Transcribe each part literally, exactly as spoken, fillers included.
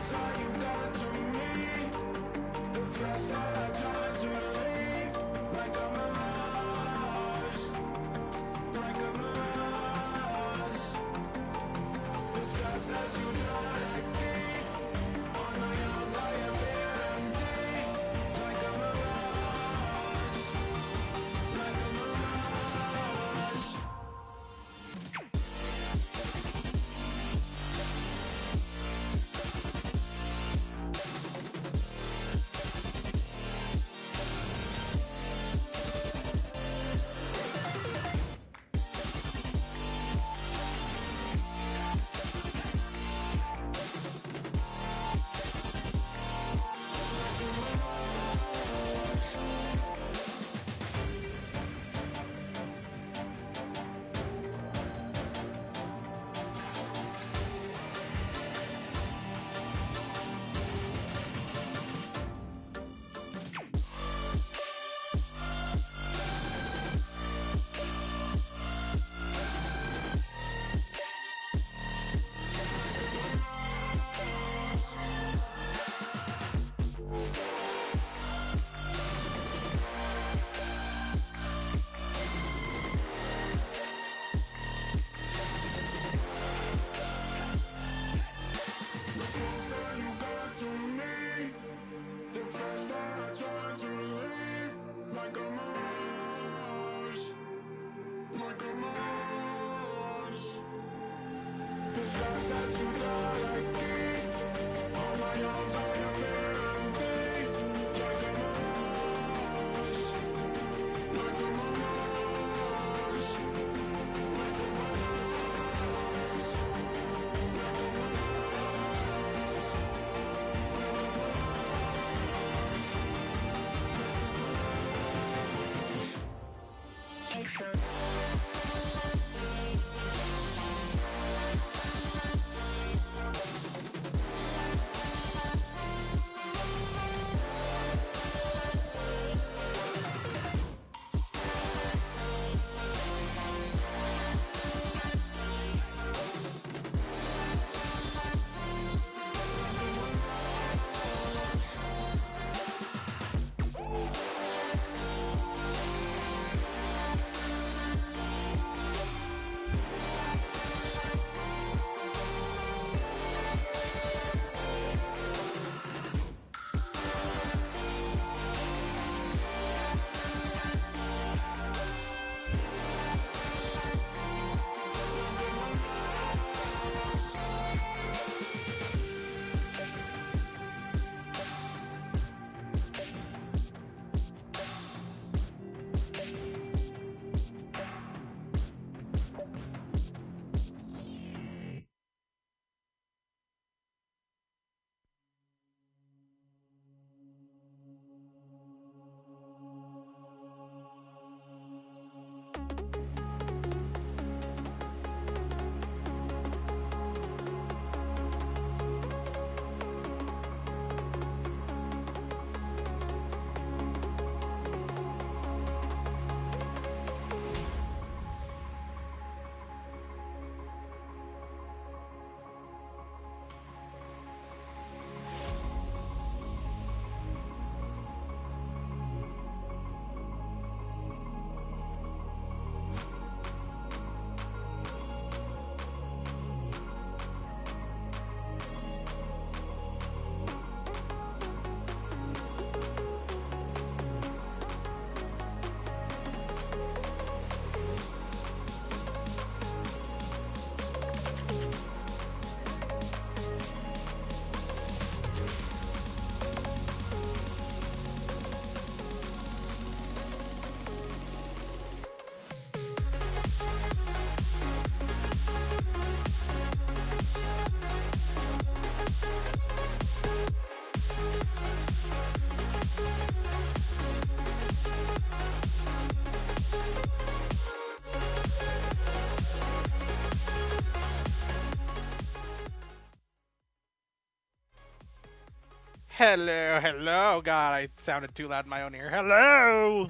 Hello, hello. God, I sounded too loud in my own ear. Hello!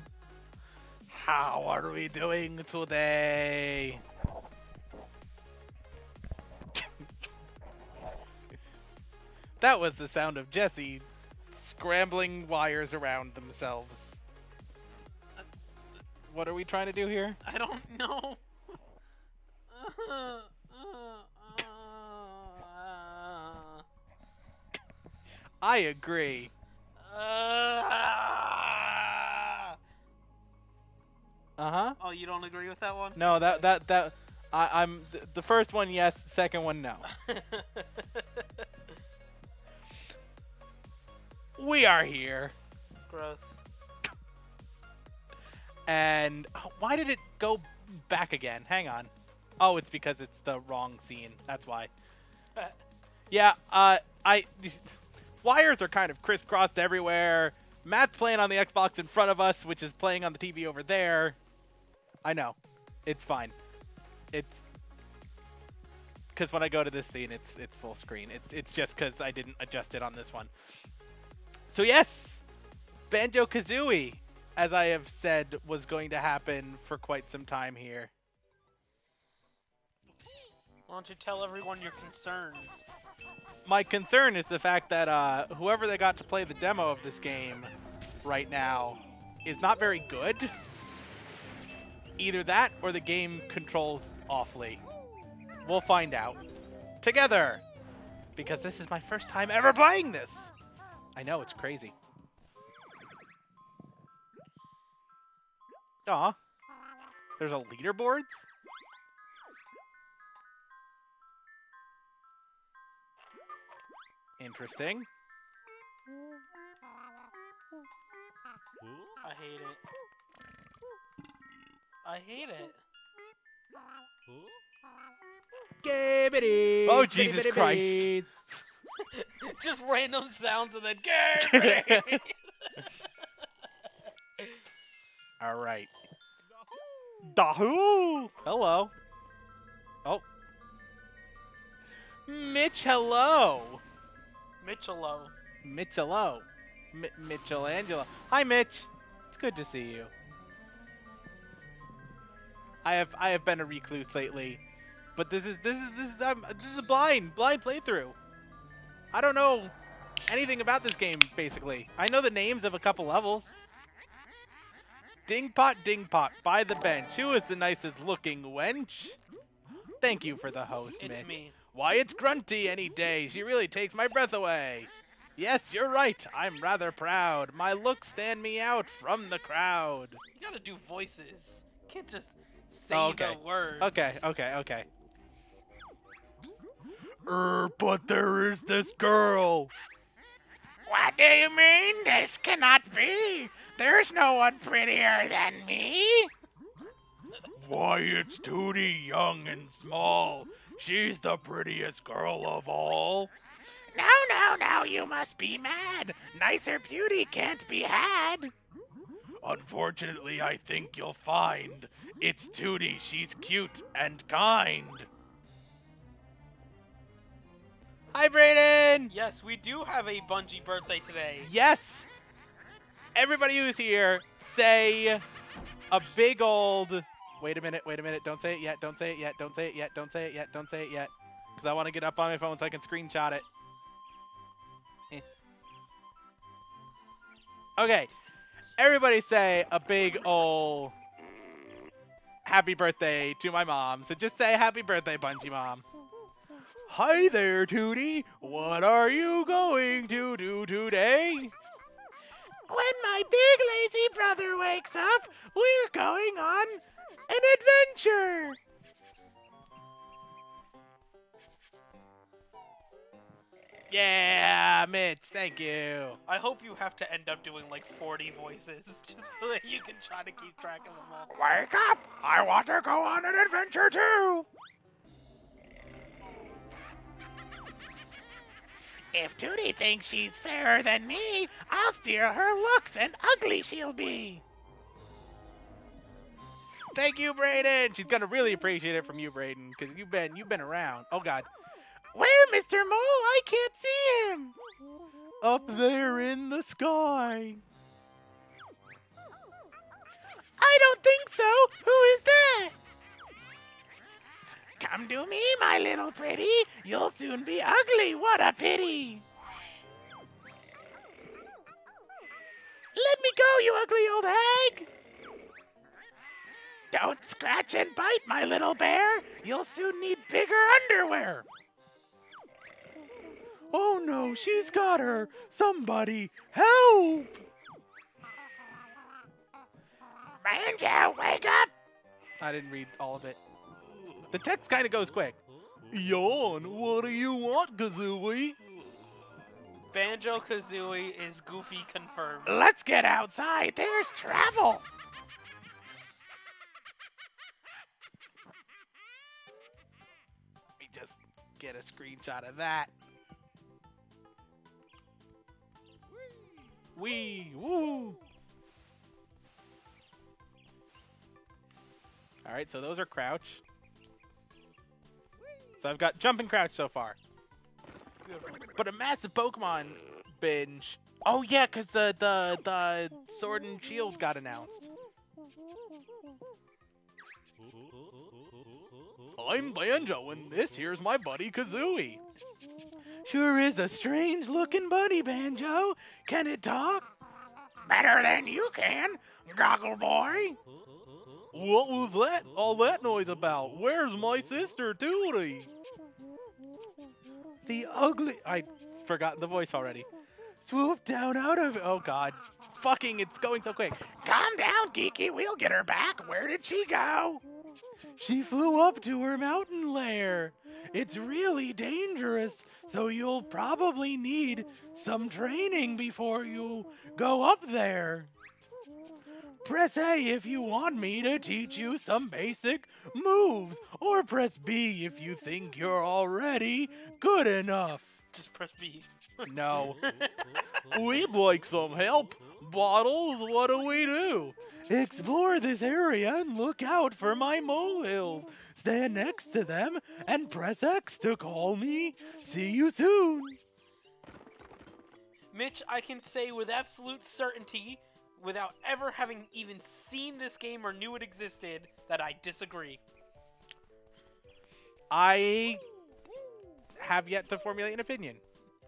How are we doing today? That was the sound of Jesse scrambling wires around themselves. What are we trying to do here? I don't know. I agree. Uh-huh. Oh, you don't agree with that one? No, that that that I, I'm th the first one yes, the second one no. We are here. Gross. And oh, why did it go back again? Hang on. Oh, it's because it's the wrong scene. That's why. Yeah, uh, I wires are kind of crisscrossed everywhere. Matt's playing on the Xbox in front of us, which is playing on the T V over there. I know. It's fine. It's because when I go to this scene, it's it's full screen. It's it's just because I didn't adjust it on this one. So yes, Banjo-Kazooie, as I have said, was going to happen for quite some time here. Why don't you tell everyone your concerns? My concern is the fact that uh, whoever they got to play the demo of this game right now is not very good. Either that or the game controls awfully. We'll find out together, because this is my first time ever playing this. I know, it's crazy. Aw. There's a leaderboard? Interesting. I hate it. I hate it. Gabbity. Oh, Jesus Christ. Just random sounds and then Gary. All right. Dahoo! Hello. Oh. Mitch, hello. Mitchelo. Mitch, hello. M Michelangelo. Hi, Mitch. It's good to see you. I have I have been a recluse lately, but this is this is this is um, this is a blind blind playthrough. I don't know anything about this game basically. I know the names of a couple levels. Dingpot, Dingpot, by the bench. Who is the nicest looking wench? Thank you for the host, It's Mitch. me. Why, it's Grunty any day. She really takes my breath away. Yes, you're right. I'm rather proud. My looks stand me out from the crowd. You gotta do voices. You can't just say Oh, okay. the words. Okay, okay, okay. Er, but there is this girl. What do you mean? This cannot be. There's no one prettier than me. Why, it's Tootie, young and small. She's the prettiest girl of all. Now, now, now, you must be mad. Nicer beauty can't be had. Unfortunately, I think you'll find it's Tootie. She's cute and kind. Hi, Brayden. Yes, we do have a Bungie birthday today. Yes. Everybody who's here, say a big old... Wait a minute, wait a minute. Don't say it yet, don't say it yet, don't say it yet, don't say it yet, don't say it yet. Because I want to get up on my phone so I can screenshot it. Eh. Okay. Everybody say a big ol' happy birthday to my mom. So just say happy birthday, Bungie Mom. Hi there, Tootie. What are you going to do today? When my big lazy brother wakes up, we're going on an adventure. Yeah, Mitch, thank you. I hope you have to end up doing like forty voices just so that you can try to keep track of them all. Wake up! I want to go on an adventure too! If Tootie thinks she's fairer than me, I'll steal her looks and ugly she'll be. Thank you, Brayden. She's gonna really appreciate it from you, Brayden, because you've been you've been around. Oh God, where, Mister Mole? I can't see him. Up there in the sky. I don't think so. Who is that? Come to me, my little pretty. You'll soon be ugly. What a pity. you ugly old hag! Don't scratch and bite, my little bear. You'll soon need bigger underwear. Oh no, she's got her. Somebody help! Banjo, wake up! I didn't read all of it. The text kind of goes quick. Yawn, what do you want, Kazooie? Banjo-Kazooie is Goofy confirmed. Let's get outside. There's travel. Let me just get a screenshot of that. Wee, woo. All right, so those are crouch. So I've got jump and crouch so far. But a massive Pokemon binge. Oh yeah, because the, the, the Sword and Shield got announced. I'm Banjo, and this here's my buddy Kazooie. Sure is a strange looking buddy, Banjo. Can it talk? Better than you can, Goggle Boy. What was that? All that noise about? Where's my sister, Tootie? The ugly... I forgot the voice already. Swoop down out of... Oh, God. Fucking, it's going so quick. Calm down, Geeky. We'll get her back. Where did she go? She flew up to her mountain lair. It's really dangerous, so you'll probably need some training before you go up there. Press A if you want me to teach you some basic moves, or press B if you think you're already good enough. Just press B. No. We'd like some help. Bottles, what do we do? Explore this area and look out for my molehills. Stand next to them and press X to call me. See you soon. Mitch, I can say with absolute certainty, without ever having even seen this game or knew it existed, that I disagree. I have yet to formulate an opinion.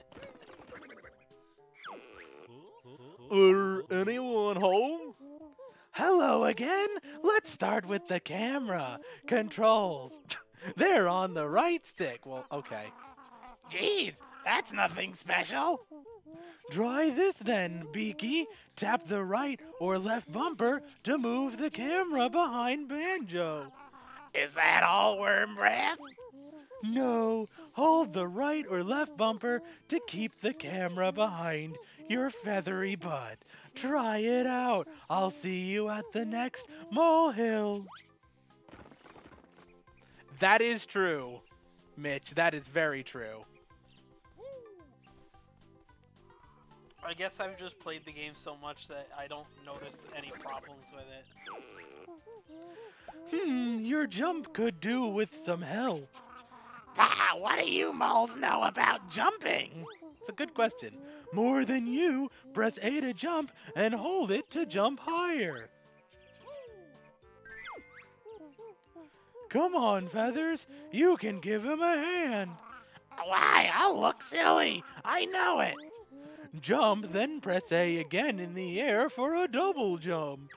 Are anyone home? Hello again. Let's start with the camera. Controls. They're on the right stick. Well, okay. Jeez, that's nothing special. Try this then, Beaky. Tap the right or left bumper to move the camera behind Banjo. Is that all, Worm Breath? No, hold the right or left bumper to keep the camera behind your feathery butt. Try it out. I'll see you at the next molehill. That is true, Mitch. That is very true. I guess I've just played the game so much that I don't notice any problems with it. Hmm, your jump could do with some help. Ah, what do you moles know about jumping? It's a good question. More than you, press A to jump and hold it to jump higher. Come on, Feathers. You can give him a hand. Why, I'll look silly. I know it. Jump, then press A again in the air for a double jump.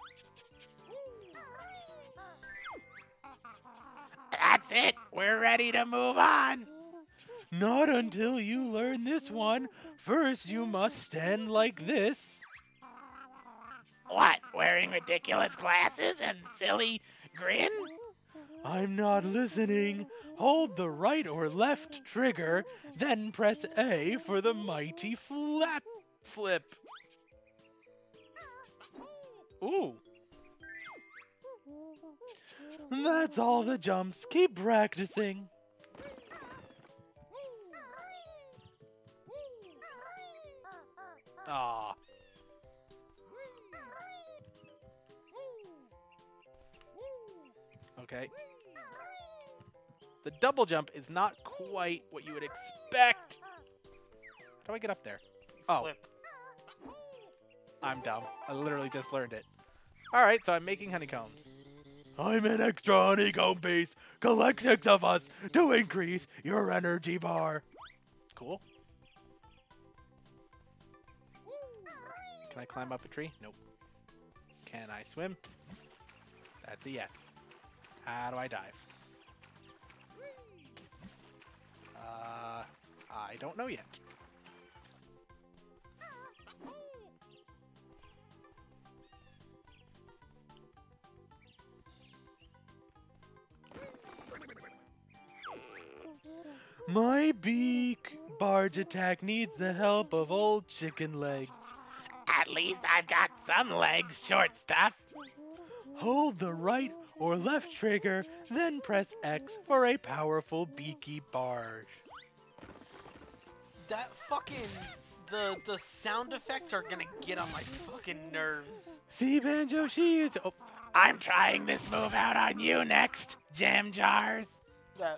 That's it. We're ready to move on. Not until you learn this one. First, you must stand like this. What, wearing ridiculous glasses and silly grin? I'm not listening. Hold the right or left trigger, then press A for the mighty flap flip. Ooh. That's all the jumps. Keep practicing. Aw. Okay. The double jump is not quite what you would expect. How do I get up there? Oh. Flip. I'm dumb. I literally just learned it. Alright, so I'm making honeycombs. I'm an extra honeycomb piece. Collect six of us to increase your energy bar. Cool. Can I climb up a tree? Nope. Can I swim? That's a yes. How do I dive? Uh, I don't know yet. My beak! Barge attack needs the help of old chicken legs. At least I've got some legs, short stuff. Hold the right or left trigger, then press X for a powerful beaky barge. That fucking the the sound effects are gonna get on my fucking nerves. See, Banjo, she is. Oh, I'm trying this move out on you next, Jam Jars. That.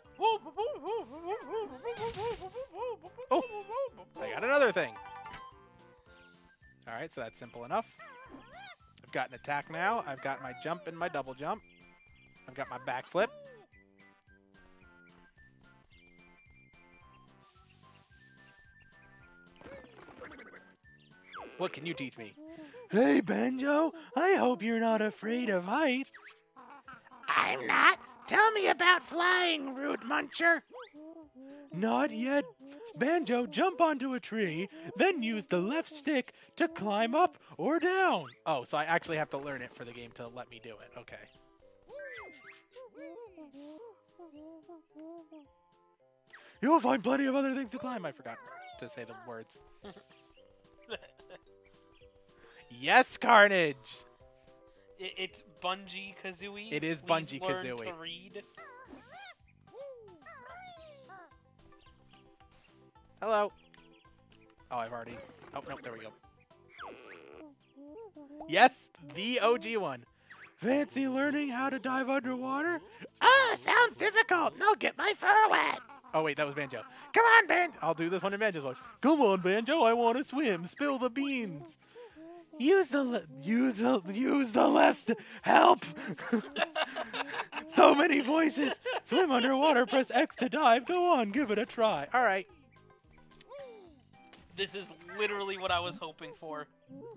Oh, I got another thing. All right, so that's simple enough. I've got an attack now. I've got my jump and my double jump. I've got my backflip. What can you teach me? Hey, Banjo, I hope you're not afraid of heights. I'm not. Tell me about flying, Root Muncher. Not yet. Banjo, jump onto a tree, then use the left stick to climb up or down. Oh, so I actually have to learn it for the game to let me do it. Okay. You'll find plenty of other things to climb. I forgot to say the words. Yes, Carnage! It, it's Bungie Kazooie. It is We've Bungie learned Kazooie. To read. Hello. Oh, I've already... Oh, no, there we go. Yes, the O G one. Fancy learning how to dive underwater? Ah, sounds difficult, and I'll get my fur wet. Oh, wait, that was Banjo. Come on, Banjo. I'll do this one in Banjo's voice. Come on, Banjo, I want to swim. Spill the beans. Use the le use the use the left. Help! So many voices. Swim underwater. Press X to dive. Go on, give it a try. All right. This is literally what I was hoping for.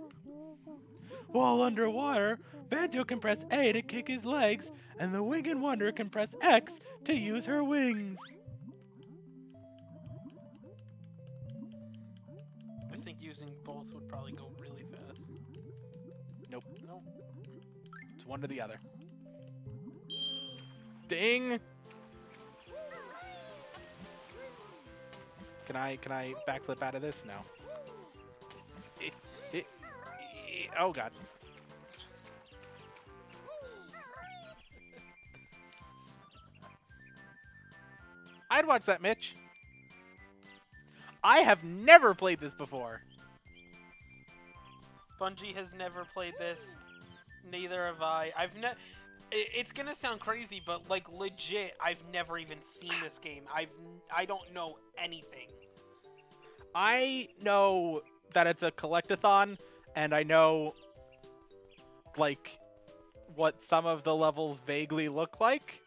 While underwater, Banjo can press A to kick his legs, and the Winged Wonder can press X to use her wings. I think using both would probably go really fast. Nope. Nope. It's one or the other. Ding! Can I can I backflip out of this? No. Eh, eh, eh, oh god. I'd watch that, Mitch. I have never played this before. Bungie has never played this. Neither have I. I've ne- It's gonna sound crazy, but like legit, I've never even seen this game. I've n I don't know anything. I know that it's a collectathon, and I know like what some of the levels vaguely look like.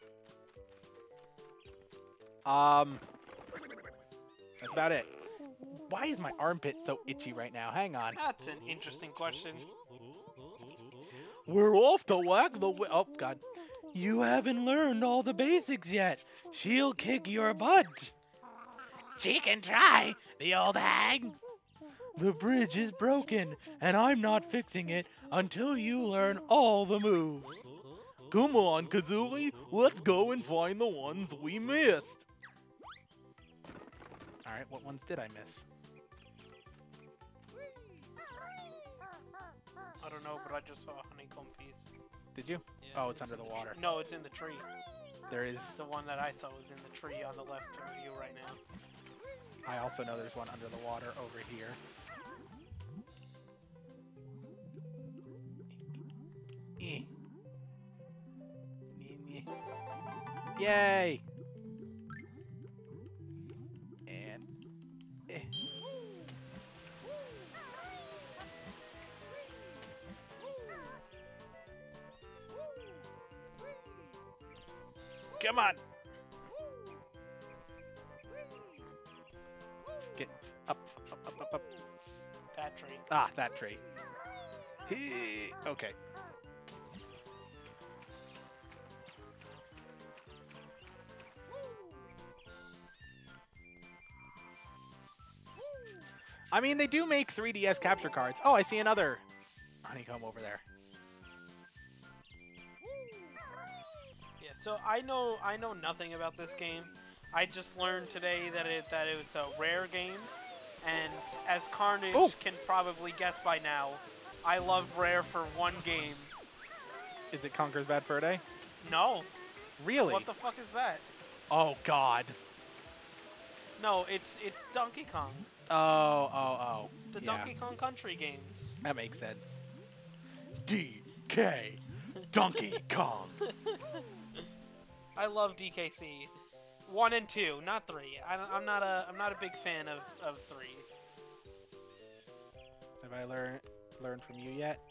Um, that's about it. Why is my armpit so itchy right now? Hang on. That's an interesting question. We're off to whack the wi- Oh, God. You haven't learned all the basics yet. She'll kick your butt. She can try, the old hag. The bridge is broken, and I'm not fixing it until you learn all the moves. Come on, Kazooie. Let's go and find the ones we missed. All right, what ones did I miss? I don't know, but I just saw a honeycomb piece. Did you? Yeah, Oh, it's under in the tr- water. No, it's in the tree. There is. The one that I saw was in the tree on the left of you right now. I also know there's one under the water over here. Eh. Yay! And eh. Come on! Get up, up, up, up, up. That tree. Ah, that tree. Hee. Okay. I mean, they do make three D S capture cards. Oh, I see another honeycomb over there. Yeah, so I know I know nothing about this game. I just learned today that it that it's a rare game, and as Carnage Ooh. can probably guess by now, I love Rare for one game. Is it Conker's Bad Fur Day? No. Really? What the fuck is that? Oh, God. No, it's it's Donkey Kong. Oh, oh, oh. The yeah. Donkey Kong Country games. That makes sense. D K Donkey Kong. I love D K C. One and two, not three. I don't, I'm not a I'm not a big fan of, of three. Have I learned learned from you yet?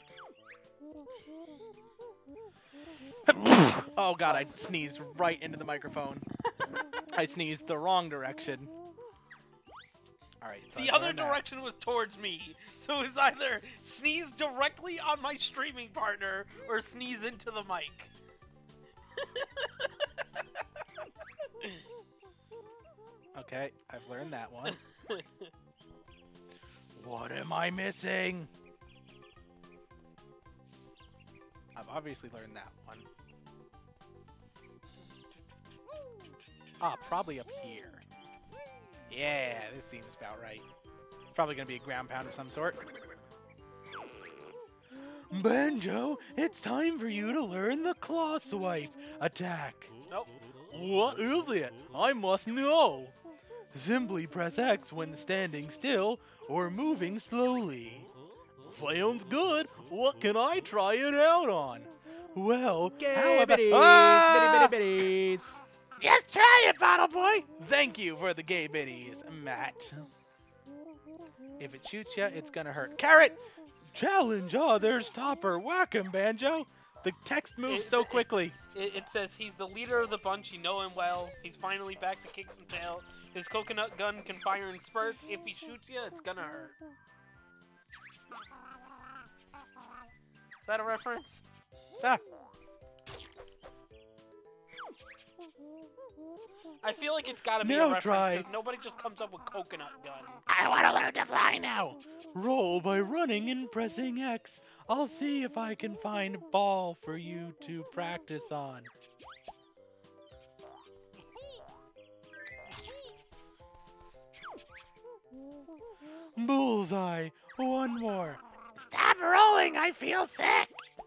Oh God, I sneezed right into the microphone. I sneezed the wrong direction. All right. So the I other learned that. direction was towards me, so it was either sneeze directly on my streaming partner or sneeze into the mic. Okay, I've learned that one. What am I missing? I've obviously learned that one. Ah, probably up here. Yeah, this seems about right. Probably gonna be a ground pound of some sort. Banjo, it's time for you to learn the claw swipe attack. Nope. What is it? I must know. Simply press X when standing still or moving slowly. Sounds good. What can I try it out on? Well, how about... Gay Ah! bitties, bitty bitty bitties. Just try it, Battle Boy. Thank you for the gay biddies, Matt. If it shoots you, it's gonna hurt. Carrot! Challenge others, Topper. Whack him, Banjo. The text moves It- so it- quickly. It, it says he's the leader of the bunch. You know him well. He's finally back to kick some tail. His coconut gun can fire in spurts. If he shoots you, it's gonna hurt. Is that a reference? Ah. I feel like it's gotta be Now a reference try. because nobody just comes up with coconut gun. I want to learn to fly now. Roll by running and pressing X. I'll see if I can find a ball for you to practice on. Bullseye. One more. Stop rolling. I feel sick.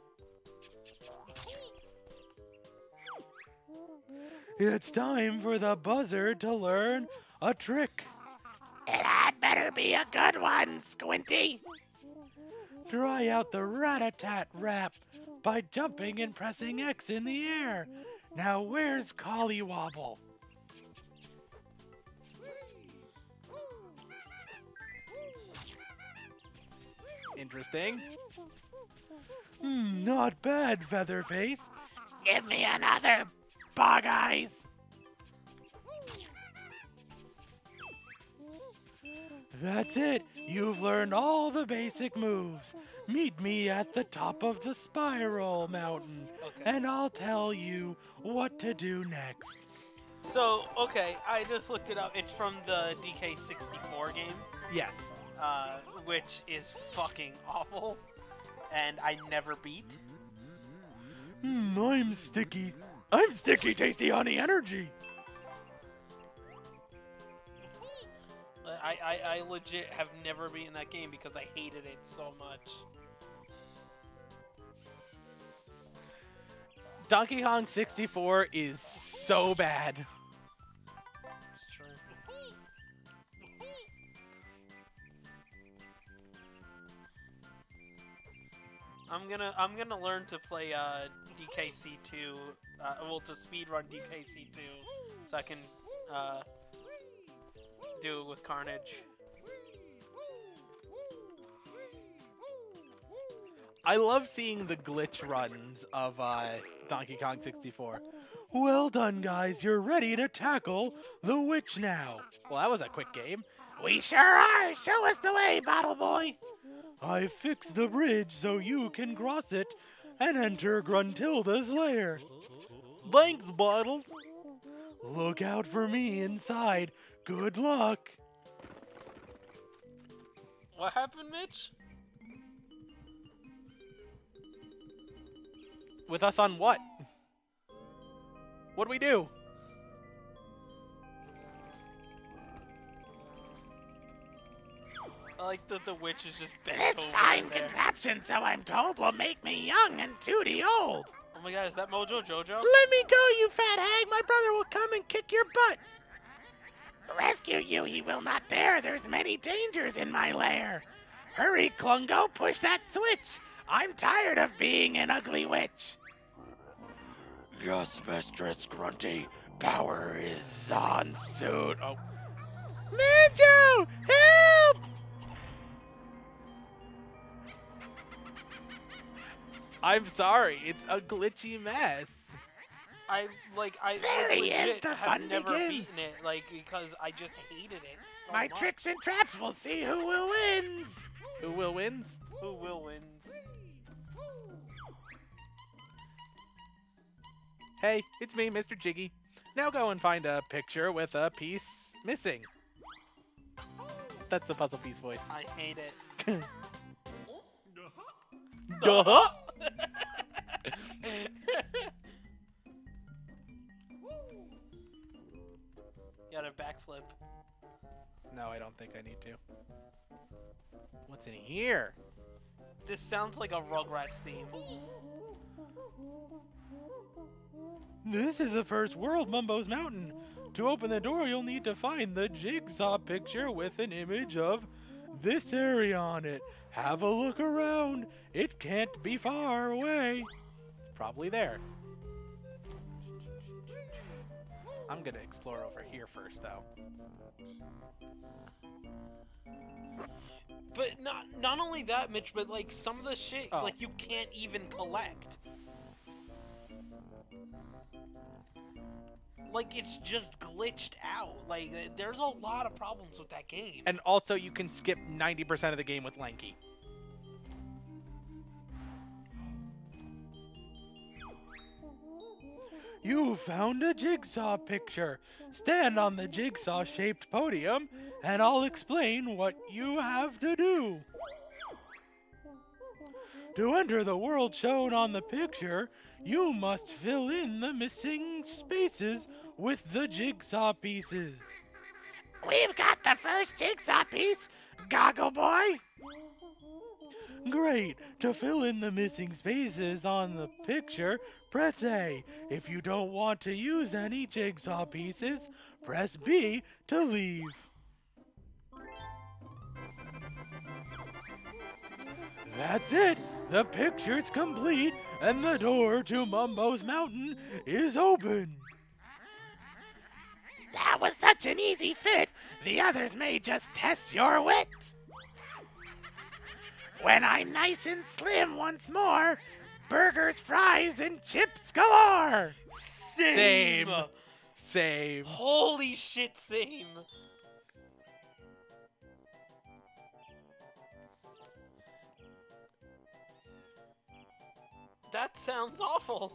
It's time for the buzzer to learn a trick. It had better be a good one, Squinty. Try out the rat-a-tat rap by jumping and pressing X in the air. Now where's Collywobble? Interesting. Hmm, not bad, Featherface. Give me another, Bug Eyes. That's it. You've learned all the basic moves. Meet me at the top of the Spiral Mountain, Okay. and I'll tell you what to do next. So, okay, I just looked it up. It's from the D K sixty-four game, Yes. uh, which is fucking awful, and I never beat. Hmm, I'm sticky. I'm sticky, tasty honey energy. I, I, I legit have never beaten that game because I hated it so much. Donkey Kong sixty-four is so bad. It's true. I'm gonna I'm gonna learn to play uh, D K C two. Uh, well, to speedrun D K C two, so I can uh, do it with Carnage. I love seeing the glitch runs of uh, Donkey Kong sixty-four. Well done, guys. You're ready to tackle the witch now. Well, that was a quick game. We sure are. Show us the way, Battle Boy. I fixed the bridge so you can cross it and enter Gruntilda's lair. Thanks, Bottles. Look out for me inside. Good luck. What happened, Mitch? With us on what? What do we do? I like that the witch is just bent This over fine in there. contraption, so I'm told, will make me young and tooty old. Oh my god, is that Mojo Jojo? Let me go, you fat hag. My brother will come and kick your butt. Rescue you, he will not dare. There's many dangers in my lair. Hurry, Klungo, push that switch. I'm tired of being an ugly witch. Yes, Mistress Grunty. Power is on soon. Oh. Manjo! Help! I'm sorry, it's a glitchy mess. I like I There like, he is, legit the have fun never begins. beaten it like because I just hated it so My much. tricks and traps will see who will wins. Who will wins? Who will wins? Hey, it's me, Mister Jiggy. Now go and find a picture with a piece missing. That's the puzzle piece voice. I hate it. Duh! Got a backflip. No, I don't think I need to. What's in here? This sounds like a Rugrats theme. This is the first world, Mumbo's Mountain. To open the door, you'll need to find the jigsaw picture with an image of this area on it. Have a look around. It can't be far away. It's probably there. I'm gonna explore over here first, though. But not not only that, Mitch, but like some of the shit Oh. like you can't even collect. Like it's just glitched out. Like uh, there's a lot of problems with that game. And also, you can skip ninety percent of the game with Lanky. You found a jigsaw picture. Stand on the jigsaw-shaped podium, and I'll explain what you have to do. To enter the world shown on the picture, you must fill in the missing spaces with the jigsaw pieces. We've got the first jigsaw piece, Goggle Boy. Great! To fill in the missing spaces on the picture, press A. If you don't want to use any jigsaw pieces, press B to leave. That's it! The picture's complete, and the door to Mumbo's Mountain is open. That was such an easy fit, the others may just test your wit. When I'm nice and slim once more, burgers, fries, and chips galore. Same. Same. Holy shit, same. That sounds awful.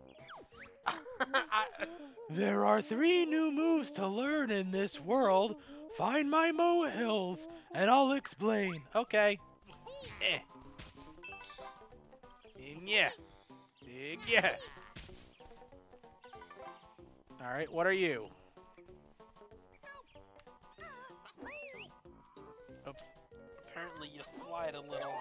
I, There are three new moves to learn in this world. Find my molehills, and I'll explain. Okay. Eh. Yeah. Yeah. All right, what are you? Oops. apparently you slide a little.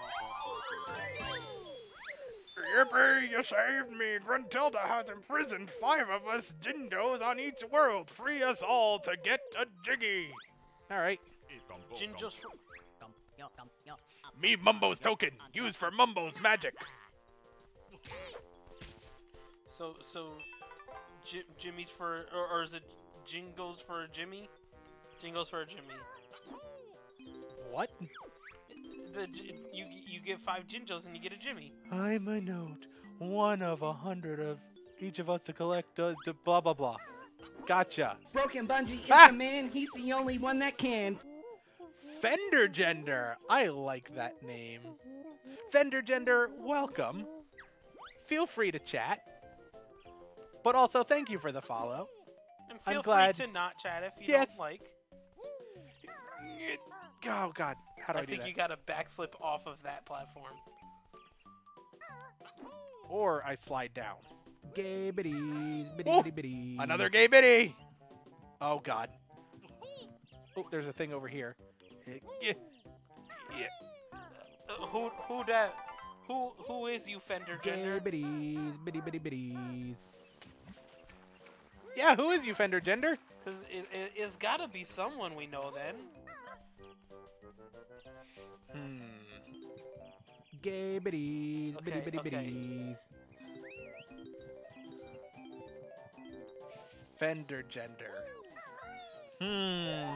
Yippee, you saved me. Gruntilda has imprisoned five of us Jinjos on each world. Free us all to get a jiggy. All right. Jinjo's fr- Me Mumbo's token, used for Mumbo's magic. So, so, J- Jimmy's for, or, or is it Jingles for Jimmy? Jingles for Jimmy. What? The J- you you get five Jinjos and you get a Jimmy. I'm a note. One of a hundred of each of us to collect. Uh, to blah blah blah. Gotcha. Broken Bungee is Ah! the man. He's the only one that can. Fender Gender. I like that name. Fender Gender, welcome. Feel free to chat. But also, thank you for the follow. And I'm feel glad- free to not chat if you Yes. don't like. Oh God, how do I, I do think that? you got to backflip off of that platform. Or I slide down. Gay bitties, bitty Oh, bitty bitties. Another gay bitty. Oh God. Oh, there's a thing over here. Yeah. Yeah. Uh, who who that? Who who is you, Fender Gay Gender? bitties, bitty bitty bitties. Yeah, who is you, Fender Gender? Because it, it, it's got to be someone we know then. Hmm. Gay bitties, bitty Okay, bitty okay. bitties. Fender Gender. Hmm.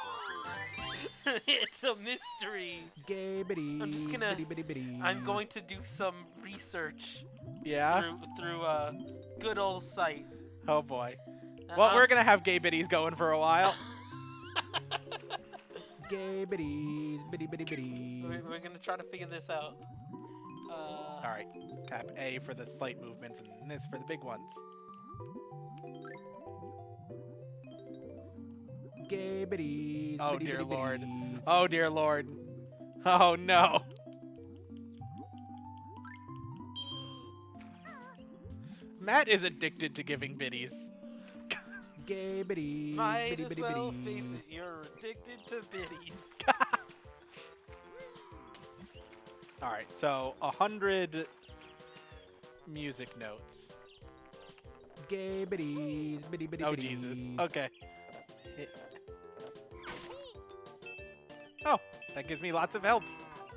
It's a mystery. Gay bitties, I'm just gonna- bitty bitty bitties. I'm going to do some research Yeah? through through a good old site. Oh boy. Uh, Well, um, we're gonna have gay bitties going for a while. Gay bitties, bitty bitty bitties. we're, we're gonna try to figure this out. Uh, Alright. Tap A for the slight movements and this for the big ones. Gay bitties, Oh, bitty dear bitty Lord. bitties. Oh dear Lord. Oh no. Matt is addicted to giving biddies. Gay bitties, might bitty as bitty well bitties. face it, you're addicted to biddies. Alright, so a hundred music notes. Gay bitties, bitty bitty Oh bitties. Jesus. Okay. It- Oh, that gives me lots of health.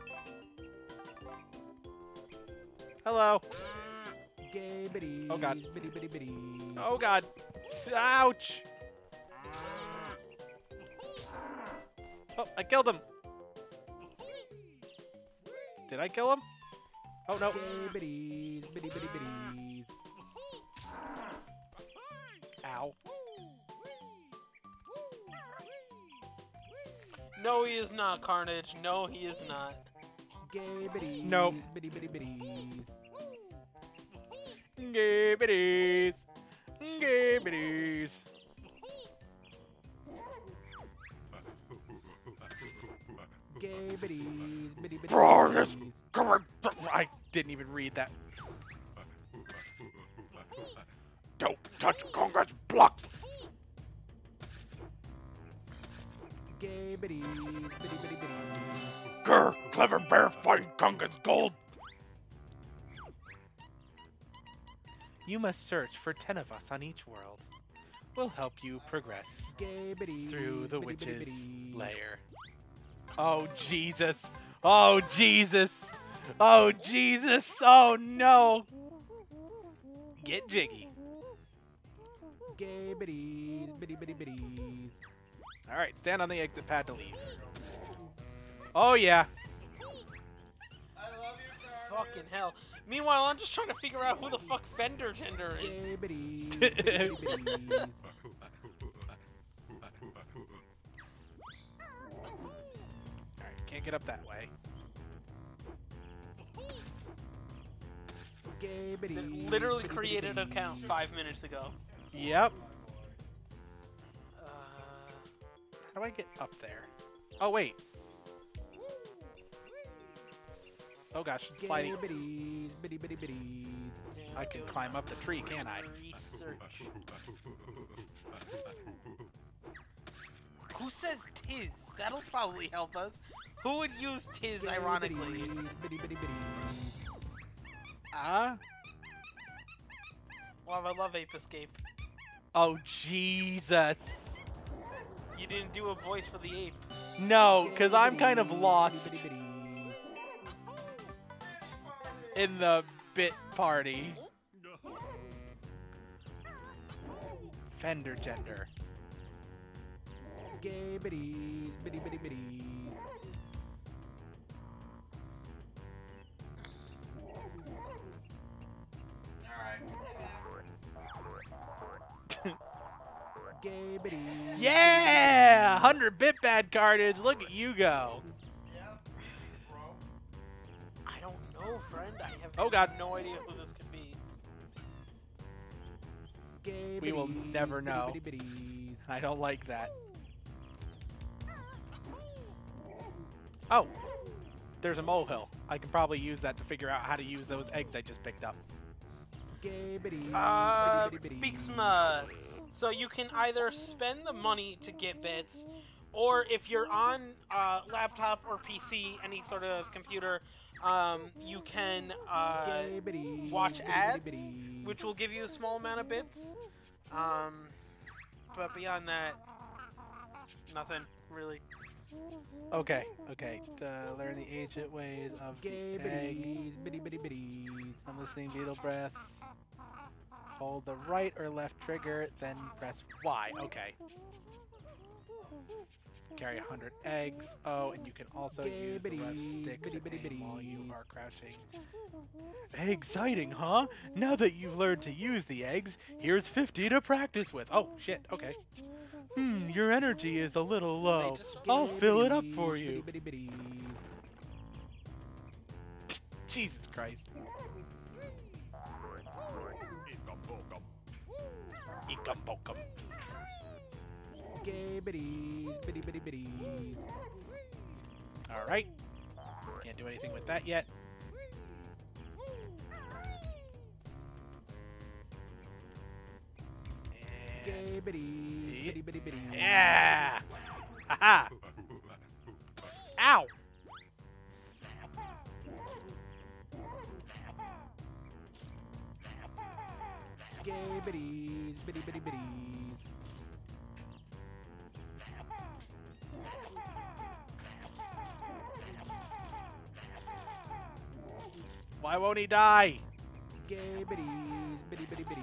Hello. Gay bitties, Oh, God. bitty bitty bitties. Oh God. Ouch. Oh, I killed him. Did I kill him? Oh no. Gay bitties, bitty bitty bitties. Ow. No, he is not, Carnage. No, he is not. Gay bitties, Nope. bitty bitty bitties. Gay biddies. Gay biddies. Gay bitties, bitty bitty Bro, yes. bitties. I didn't even read that. Don't touch Congress blocks. Gay bitties, bitty bitty bitties. Grr, clever bear fighting Congress gold. You must search for ten of us on each world. We'll help you progress Gay bitties, through the bitty bitty witch's bitties. lair. Oh, Jesus. Oh, Jesus. Oh, Jesus. Oh, no. Get jiggy. Gay bitties, bitty bitty bitties. All right, stand on the exit pad to leave. Oh, yeah. Fucking hell. Meanwhile, I'm just trying to figure out who the fuck Fender Gender Gay is. bitties, bitty bitty bitties. All right, can't get up that way. Gay That bitties, literally bitty bitty created an bitties. account five minutes ago. Yep. Uh, How do I get up there? Oh, wait. Oh, gosh. Gay Sliding. bitties, bitty bitty bitties. damn, I can doing climb up the tree, can't I? Research. Who says Tiz? That'll probably help us. Who would use Tiz, Gay ironically? bitties, bitty bitty bitties. Ah? Wow, I love Ape Escape. Oh, Jesus. You didn't do a voice for the ape. No, because Gay I'm kind of bitties, lost bitty bitty bitties. in the bit party. Fender Gender. Gay bitties, bitty bitty bitties. Gay bitties. Yeah! one hundred bit bad cartage. Look at you go. I don't know, friend. I have Oh, God. no idea who this could be. Gay We will bitties, never bitty know. bitty bitties. I don't like that. Oh, there's a molehill. I can probably use that to figure out how to use those eggs I just picked up. Gabities, Uh, bitty, bitty, bitties. Bixma. So you can either spend the money to get bits, or if you're on uh, laptop or P C, any sort of computer, um, you can uh, Gabities, watch bitty, ads, bitty, bitties. which will give you a small amount of bits. Um, but beyond that, nothing really. Okay, okay. To learn the ancient ways of the egg. Gabities, bitty, bitty, bitties. I'm listening beetle breath. Hold the right or left trigger, then press Y. Okay. Carry one hundred eggs. Oh, and you can also use the left Gabities, stick bitty, to bitty, aim while you bitties. are crouching. Exciting, huh? Now that you've learned to use the eggs, here's fifty to practice with. Oh, shit. Okay. Hmm, your energy is a little low. They just- I'll fill it up for Gabities, you. bitty, bitty, bitties. Jesus Christ. Eekum bokum. Gabities, bitty, bitty, bitties. Alright. Can't do anything with that yet. And Gabities, bitty, bitty, bitties. yeah! Haha! Ow! Gabities, bitty, bitty, bitties. Why won't he die? Gabities, bitty, bitty, bitties.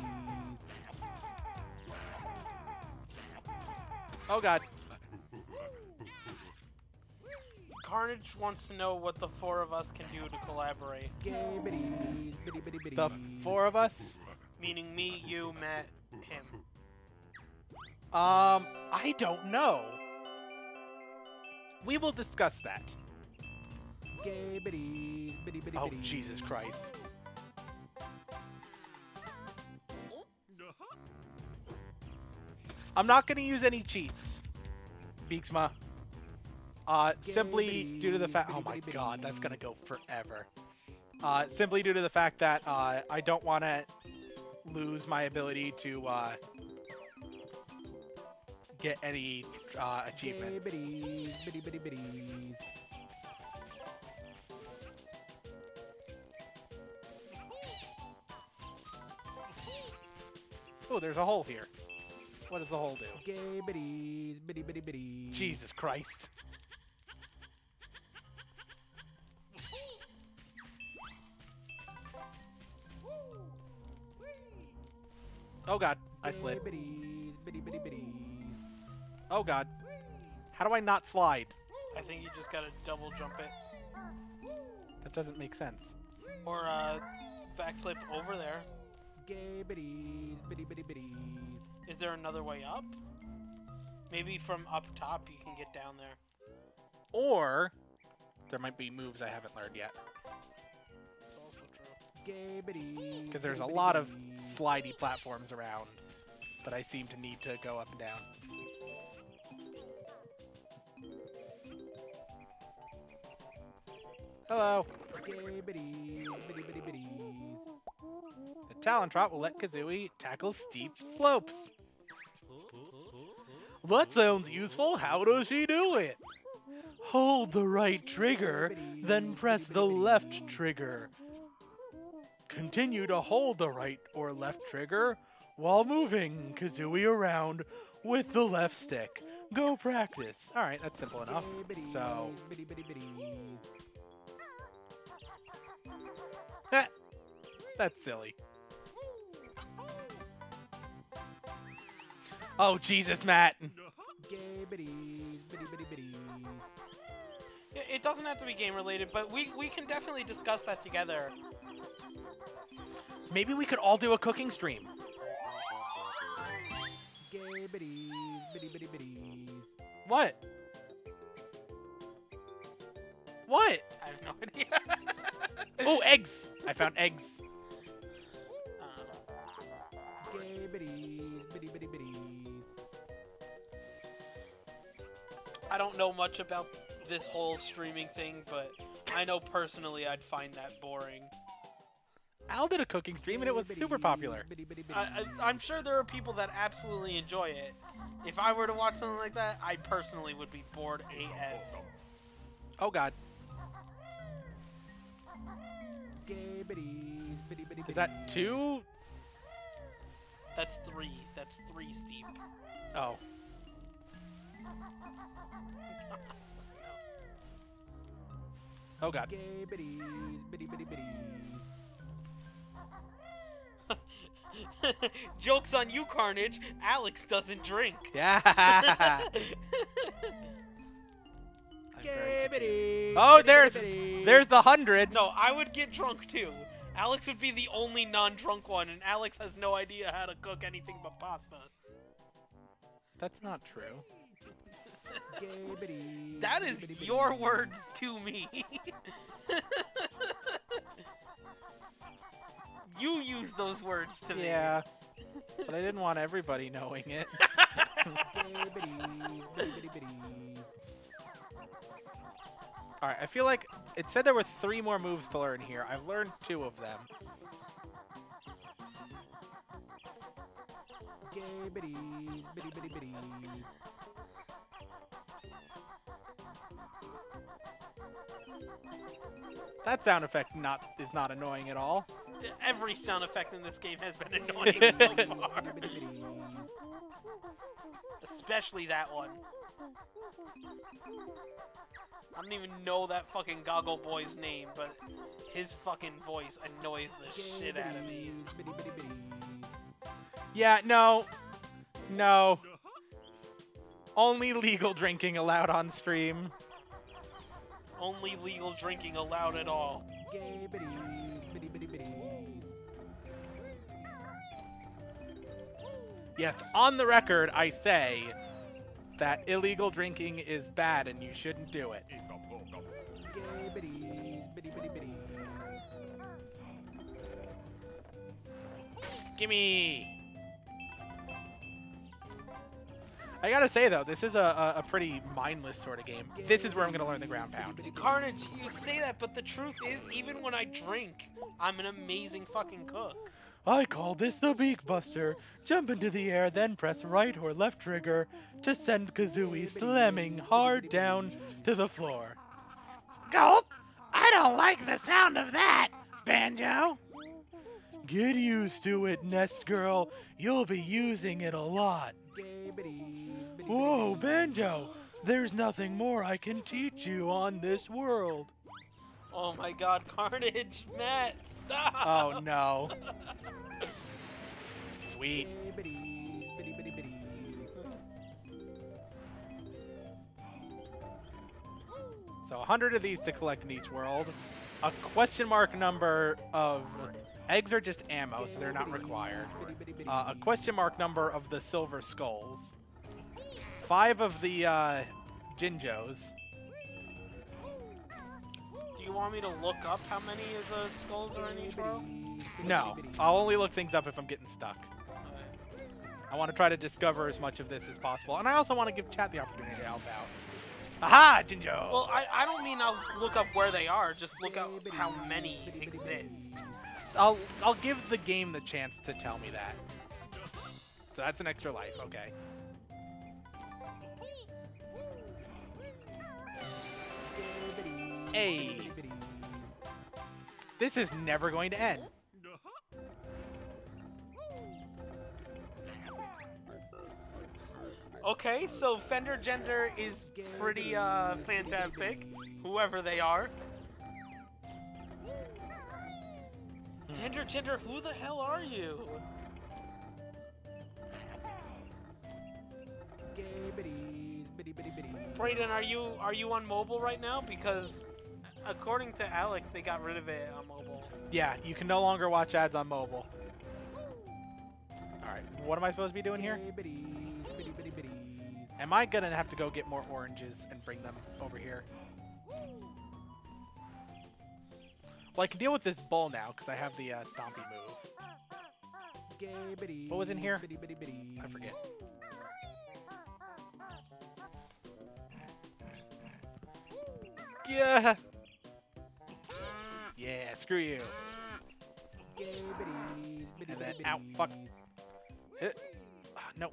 Oh god. Carnage wants to know what the four of us can do to collaborate. Gabities, bitty, bitty, bitties. The four of us? Meaning me, you, Matt, him. Um, I don't know. We will discuss that. Gabities, bitty, bitty, Oh, bitties. Jesus Christ. I'm not going to use any cheats, Beaksma. Uh, simply due to the fact... Oh my god, that's going to go forever. Uh, simply due to the fact that uh, I don't want to lose my ability to uh, get any uh, achievements. Gabities, bitty, bitty, bitties. Oh, there's a hole here. What does the hole do? Gabities, bitty, bitty, bitties. Jesus Christ. Oh god, I slid. Gabities, bitty, bitty, bitties. Oh god. How do I not slide? I think you just gotta double jump it. That doesn't make sense. Or, uh, backflip over there. Gabities, bitty, bitty, bitties. Is there another way up? Maybe from up top you can get down there. Or there might be moves I haven't learned yet. That's also true. Gabities. Because there's a bitty, lot of bitty, bitties. slidey platforms around that I seem to need to go up and down. Hello. Gabities, bitty, bitty, bitties. The Talon Trot will let Kazooie tackle steep slopes. That sounds useful. How does she do it? Hold the right trigger, then press the left trigger. Continue to hold the right or left trigger while moving Kazooie around with the left stick. Go practice. Alright, that's simple enough. So, Gabities, bitty, bitty, bitties. that, that's silly. Oh, Jesus, Matt. Gabities, bitty, bitty, bitties. It, it doesn't have to be game related, but we, we can definitely discuss that together. Maybe we could all do a cooking stream. Gabities, bitty, bitty, bitties. What? What? I have no idea. Oh, eggs! I found eggs. Uh, Gabities, bitty, bitty, bitties. I don't know much about this whole streaming thing, but I know personally I'd find that boring. Al did a cooking stream and it was super popular. I, I, I'm sure there are people that absolutely enjoy it. If I were to watch something like that, I personally would be bored A F. Oh god. Is that two? That's three. That's three steep. Oh. Oh god. Joke's on you, Carnage. Alex doesn't drink. Yeah. Oh, there's there's the hundred. No, I would get drunk too. Alex would be the only non-drunk one, and Alex has no idea how to cook anything but pasta. That's not true. That is your words to me. You use those words to me. Yeah. But I didn't want everybody knowing it. Alright, I feel like it said there were three more moves to learn here. I've learned two of them. That sound effect not is not annoying at all. Every sound effect in this game has been annoying so far. Especially that one. I don't even know that fucking Goggle Boy's name, but his fucking voice annoys the shit out of me. Yeah, no. No. Only legal drinking allowed on stream. Only legal drinking allowed at all. Yes, on the record, I say that illegal drinking is bad and you shouldn't do it. Gimme! I gotta say though, this is a, a, a pretty mindless sort of game. This is where I'm gonna learn the ground pound. Carnage, you say that, but the truth is, even when I drink, I'm an amazing fucking cook. I call this the Beak Buster. Jump into the air, then press right or left trigger to send Kazooie slamming hard down to the floor. Gulp! I don't like the sound of that, Banjo. Get used to it, Nest Girl. You'll be using it a lot. Whoa, Banjo! There's nothing more I can teach you on this world. Oh my god, Carnage! Matt, stop! Oh no. Sweet. So a hundred of these to collect in each world. A question mark number of eggs are just ammo, so they're not required. Uh, a question mark number of the silver skulls. Five of the uh, Jinjos. Do you want me to look up how many of the skulls are in each row? No, I'll only look things up if I'm getting stuck. I want to try to discover as much of this as possible, and I also want to give chat the opportunity to help out. Aha, Jinjo! Well, I, I don't mean I'll look up where they are, just look up how many exist. I'll I'll give the game the chance to tell me that. So that's an extra life, okay. Hey. This is never going to end. Okay, so Fender Gender is pretty uh, fantastic, whoever they are. Fender Gender, who the hell are you? Brayden, are you are you on mobile right now? Because according to Alex, they got rid of it on mobile. Yeah, you can no longer watch ads on mobile. Alright, what am I supposed to be doing here? Am I gonna have to go get more oranges and bring them over here? Well, I can deal with this bull now, because I have the uh, Stompy move. What was in here? I forget. Yeah. Yeah, screw you. Gay bitties, bitty And then, bitty ow, fuck. bitties. Hit. Ah, no.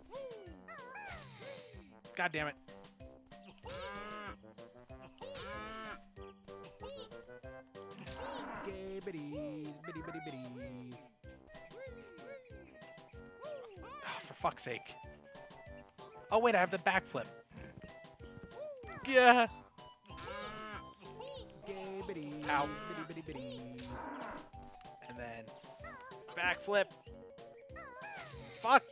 God damn it. Gay bitties, bitty bitty bitties. Ah, for fuck's sake. Oh, wait, I have the backflip. Yeah. Gay bitties, Ow. bitty bitty bitties. And then backflip. Fuck.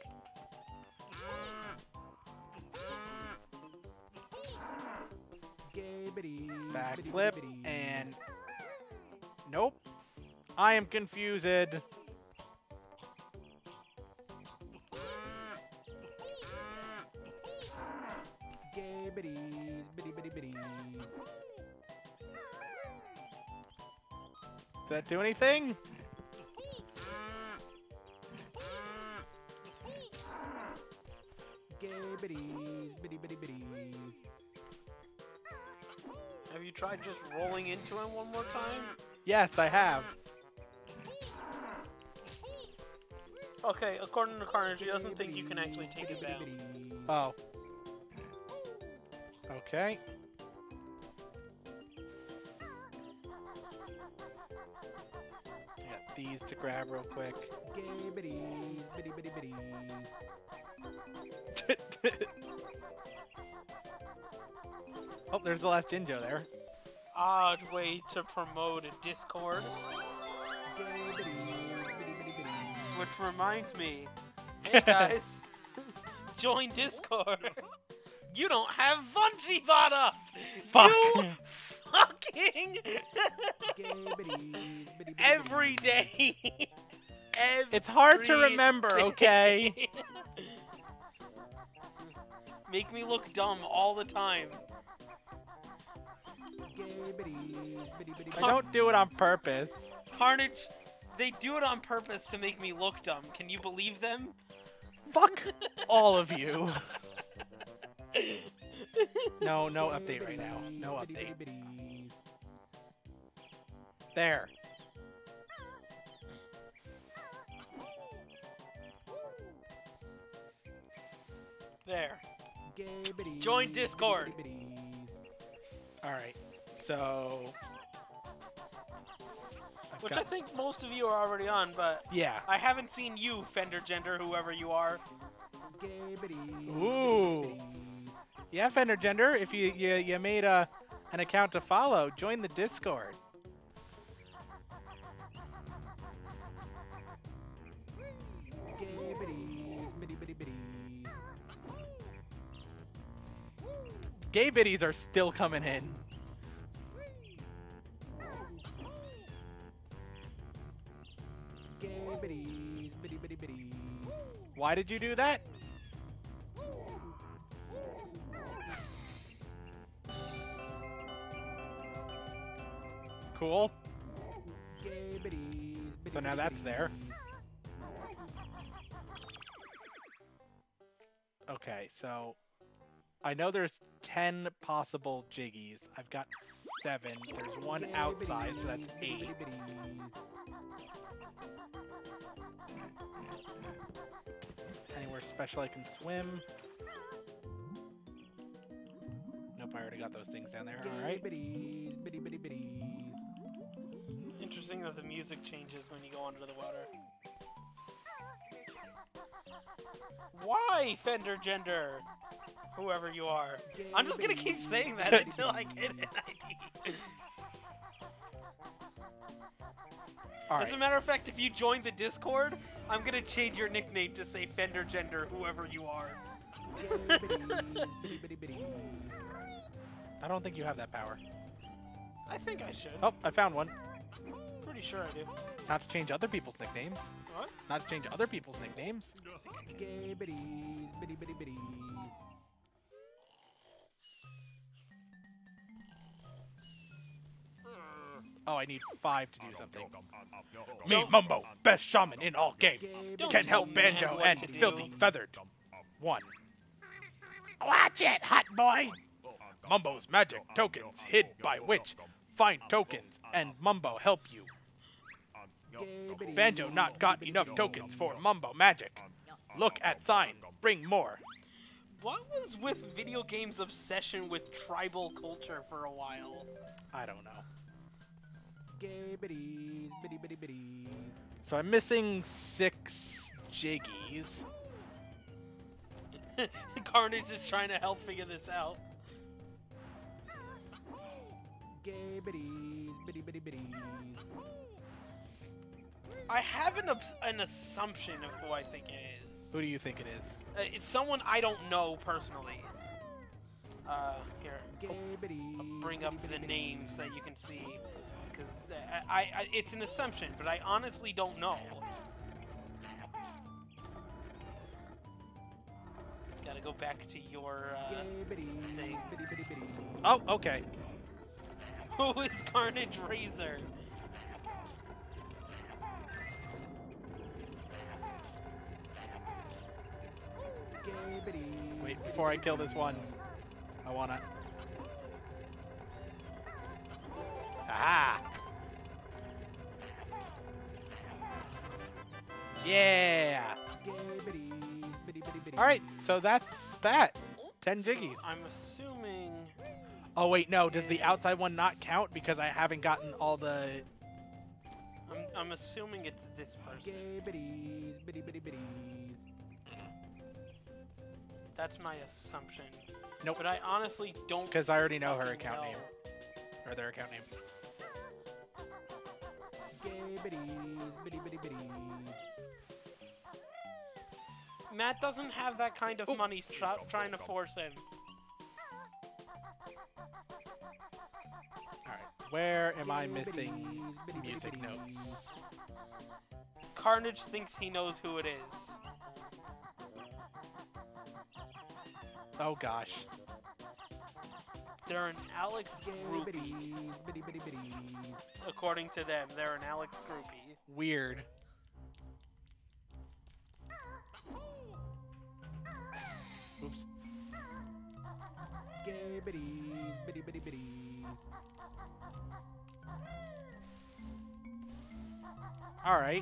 Gay bitties, bitty bitty Backflip bitties. and nope. I am confused. Gay bitties, bitty bitty bitties. Does that do anything? Gay bitties, bitty bitty bitties. Have you tried just rolling into him one more time? Yes, I have. Okay, according to Carnage, he doesn't think you can actually take it down. Oh. Okay. Got these to grab real quick. Gay bitties, bitty bitty bitties. Oh, there's the last Jinjo there. Odd way to promote a Discord. Gay bitties, bitty bitty bitties. Which reminds me, hey guys, join Discord. You don't have Bungeebot. Fuck. You fucking Gay bitties, bitty bitty every bitties. day. Every It's hard to remember, day. okay? Make me look dumb all the time. Gay bitties, bitty bitty I don't do it on purpose. Carnage, they do it on purpose to make me look dumb. Can you believe them? Fuck all of you. No, no update right now. No update. There. There. Join Discord. Alright. So. I've Which got- I think most of you are already on, but Yeah. I haven't seen you, Fender Gender, whoever you are. Ooh. Yeah, Fender Gender, if you, you, you made a, an account to follow, join the Discord. Gay biddies are still coming in. Gay bitties, bitty bitty bitties. Why did you do that? Cool. Gay bitties, bitty So now bitty that's there. bitties. Okay, so I know there's ten possible Jiggies. I've got seven. There's one Gay outside, so that's bitties, bitty eight. bitty bitties. Anywhere special I can swim? Nope, I already got those things down there. Gay Alright. bitties, bitty bitty bitties. Interesting that the music changes when you go under the water. Why, Fender Gender? Whoever you are. Gay I'm just gonna keep bitties, saying that bitty until I bitties. get an I D. As a Alright. matter of fact, if you join the Discord, I'm gonna change your nickname to say Fender Gender, whoever you are. Gay bitties, bitty bitty bitties. I don't think you have that power. I think I should. Oh, I found one. Pretty sure I do. Not to change other people's nicknames. What? Not to change other people's nicknames. Gay bitties, bitty bitty bitties. Oh, I need five to do something. Me, Don't- Mumbo, best shaman in all game. Gay Don't Can bitties, help tell me Banjo what and to do. Filthy Feathered. One. Watch it, hot boy. Mumbo's magic tokens hid by which find tokens and Mumbo help you. Banjo not got enough tokens for Mumbo magic. Look at sign, bring more. What was with video games' obsession with tribal culture for a while? I don't know. Gay bitties, bitty bitty bitties. So I'm missing six Jiggies. Carnage is trying to help figure this out. Gay bitties, bitty bitty bitties. I have an, obs- an assumption of who I think it is. Who do you think it is? Uh, it's someone I don't know personally. Uh, here. Gay bitties. I'll bring up bitty, the bitty, names bitties. that you can see. Because uh, I, I, it's an assumption, but I honestly don't know. Gotta go back to your uh, Gay bitties, thing. bitty bitty bitties. Oh, okay. Who is Carnage Razor? Gay bitties, Wait, bitty, before I bitty, kill this one, bitties. I wanna... Aha! Yeah! Gay bitties, bitty bitty bitties. Alright, so that's that. Ten So Jiggies. I'm assuming. Oh wait, no, does the outside one not count because I haven't gotten all the... I'm, I'm assuming it's this person. Gay bitties, bitty bitty bitties. That's my assumption. Nope. But I honestly don't. Because I already know her fucking account know. name. Or their account name. Gay bitties, bitty bitty bitties. Matt doesn't have that kind of Oh. money. Stop trying to force him. Alright, where am I Gay missing bitties, bitty, bitty, music bitties. notes? Carnage thinks he knows who it is. Oh gosh. They're an Alex Gay groupie. bitties, bitty bitty bitties. According to them, they're an Alex groupie. Weird. Oops. Gay bitties, bitty bitty bitties. Alright.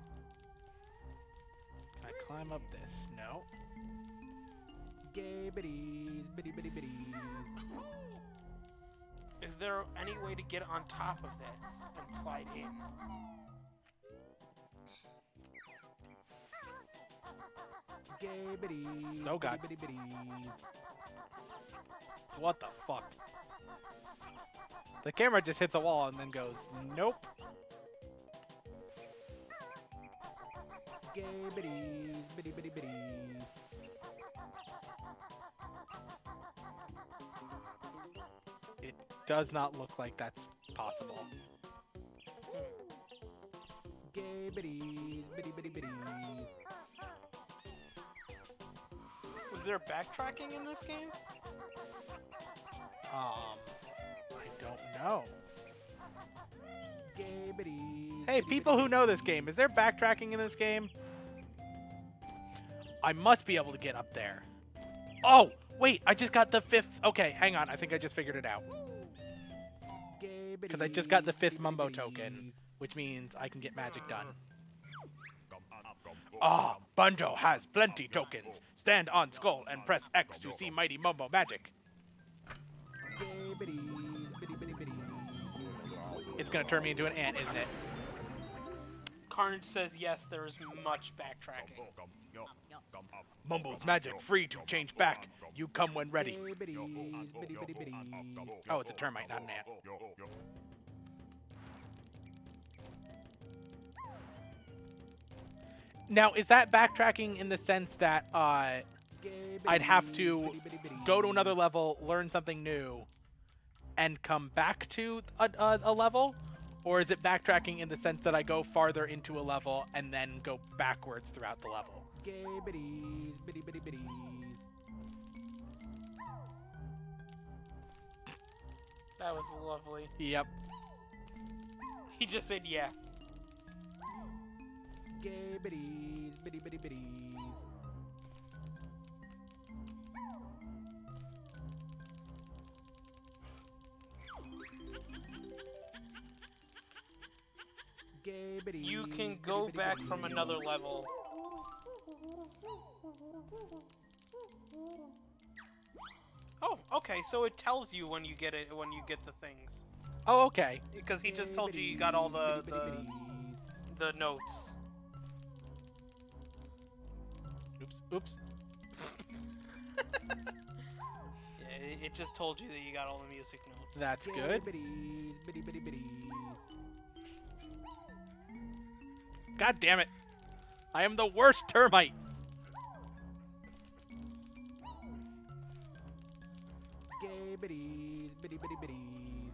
Can I climb up this? No. Gay bitties, bitty bitty bitties. Is there any way to get on top of this and slide in? Gay bitties, Oh, God. bitty bitty bitties. What the fuck? The camera just hits a wall and then goes, nope. Gay bitties, bitty bitty bitties. It does not look like that's possible. Gay bitties, bitty bitty bitties. Was there backtracking in this game? Um, I don't know. Gay bitties. Hey, bitty, people bitty, who know this game, is there backtracking in this game? I must be able to get up there. Oh, wait, I just got the fifth. Okay, hang on. I think I just figured it out. Gay Because I just got the bitties, fifth bitty, Mumbo bitty token, bitties. which means I can get magic done. Ah, Banjo has plenty tokens. Stand on skull and press X to see mighty Mumbo magic. Gay bitties, bitty bitty bitties. It's gonna turn me into an ant, isn't it? Carnage says yes, there is much backtracking. Mumbo's magic free to change back. You come when ready. Gay bitties, bitty bitty bitties. Oh, it's a termite, not an ant. Now, is that backtracking in the sense that uh, Gay I'd have bitties, to bitty, bitty, bitties. go to another level, learn something new, and come back to a, a, a level? Or is it backtracking in the sense that I go farther into a level and then go backwards throughout the level? Gay bitties, bitty bitty bitties. That was lovely. Yep. He just said yeah. Gay bitties, bitty bitty bitties. you can go back from another level. Oh, okay. So it tells you when you get it when you get the things. Oh, okay. Because he just told you you got all the the, the notes. Oops. Oops. Yeah, it, it just told you that you got all the music notes. That's good. God damn it! I am the worst termite. Gay bitties, bitty bitty bitties.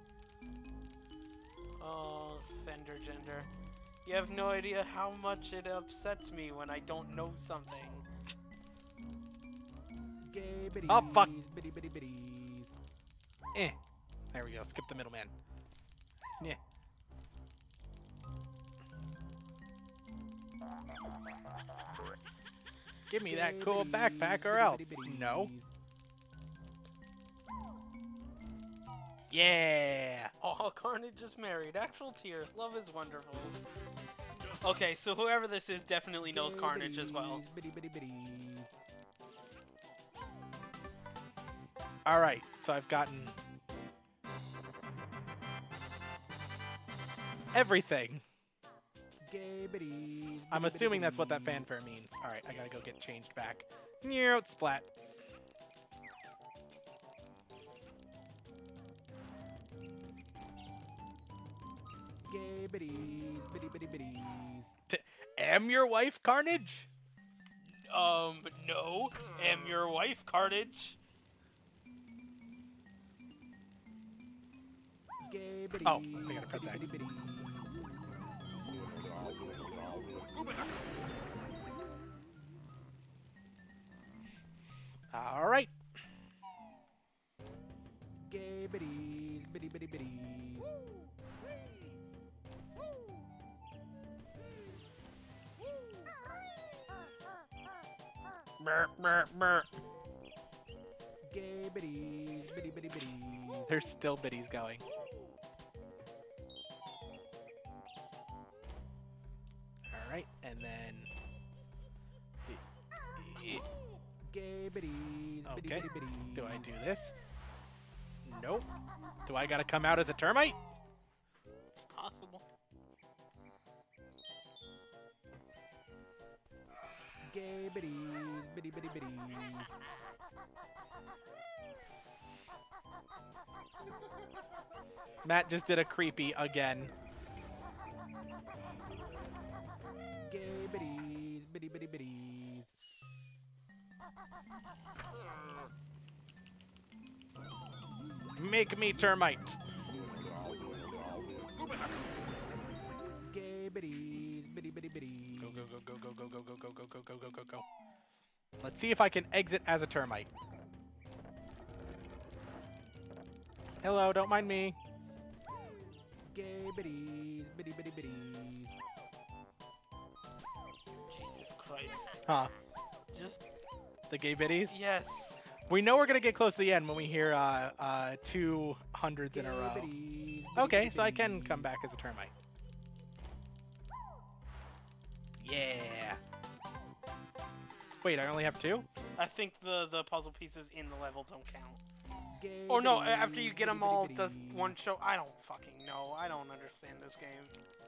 Oh, Fender Gender. You have no idea how much it upsets me when I don't know something. Gay bitties, Oh, fuck. bitty bitty bitties. Eh. There we go. Skip the middleman. Yeah. Give me that Gay cool bitties, backpack or bitty else. bitty bitties. No. Yeah. Oh, Carnage is married. Actual tears. Love is wonderful. Okay, so whoever this is definitely knows Gay Carnage as well. bitties, bitty bitty bitties. All right. So I've gotten everything. Gay bitties, I'm bitty bitty assuming that's what that bitties. fanfare means. All right. I gotta go get changed back. Near splat. Gay bitties, bitty bitty bitties. T- am your wife Carnage? Um, no. Am your wife Carnage? Gay bitties, Oh, I gotta press bitty X. bitty bitties. All right. Gay bitties, bitty bitty bitties. Brr, brr, brr. Gay bitties, bitty bitty bitties. There's still biddies going. All right, and then. Gay bitties, bitty Okay. bitty bitties. Do I do this? Nope. Do I gotta come out as a termite? It's possible. Gay bitties, bitty bitty bitties. Matt just did a creepy again. Gay bitties, bitty bitty bitties. Make me termite. Gay bitties, bitty bitty bitties. Go, go, go, go, go, go, go, go, go, go, go, go, go, go, go. Let's see if I can exit as a termite. Hello, don't mind me. Gay bitties, bitty bitty bitties. Jesus Christ. Huh. Just, The gay biddies? yes. We know we're gonna get close to the end when we hear uh, uh, two hundreds in a Gay row. bitties, bitty Okay, bitty so I can bitties. come back as a termite. Yeah. Wait, I only have two? I think the, the puzzle pieces in the level don't count. Gay Or no, bitties, after you get them bitty all, bitty does bitties. one show? I don't fucking know. I don't understand this game.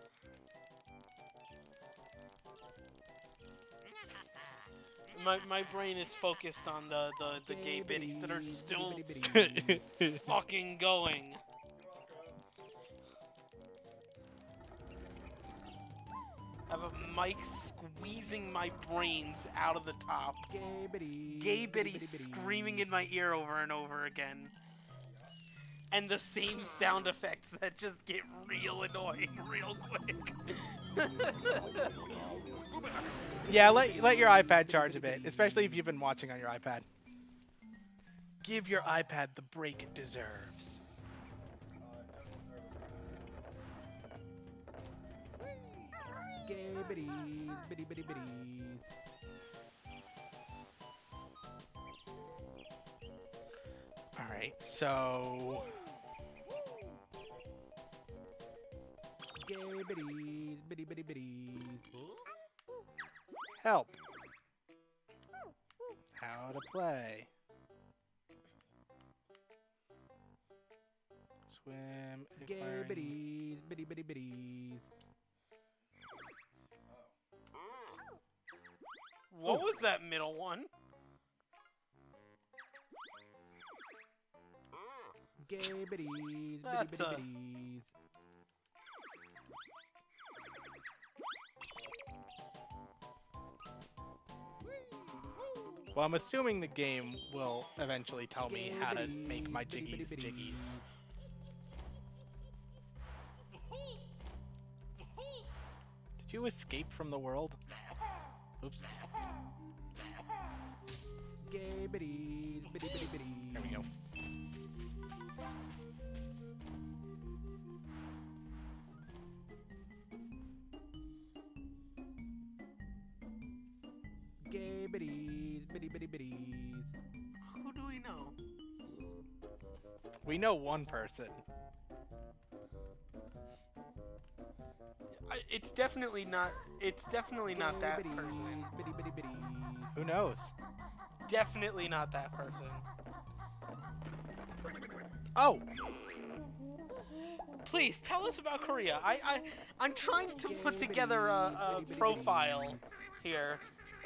My, my brain is focused on the, the, the gay biddies that are bitties, still bitty bitty bitties. fucking going. I have a mic squeezing my brains out of the top. Gay bitties, Gay bitty biddies bitty screaming bitties. in my ear over and over again. And the same sound effects that just get real annoying real quick. Yeah, let, let your iPad charge a bit, especially if you've been watching on your iPad. Give your iPad the break it deserves. Gay bitties, bitty bitty bitties. Alright, so... Gay bitties, bitty bitty bitties. Help. How to play. Swim. Gay acquiring- bitties, bitty bitty bitties. What was that middle one? Gay bitties, bitty That's bitty a- bitties. Well, I'm assuming the game will eventually tell me Gay how to bitties, make my bitty jiggies bitty jiggies. Did you escape from the world? Oops. Gay bitties, bitty bitty bitties. There we go. Gay bitties, bitty bitty bitties. Who do we know? We know one person. I, it's definitely not. It's definitely not Gay that bitties, person. bitty bitty bitties. Who knows? Definitely not that person. Oh! Please tell us about Korea. I I I'm trying to put together a, a profile here.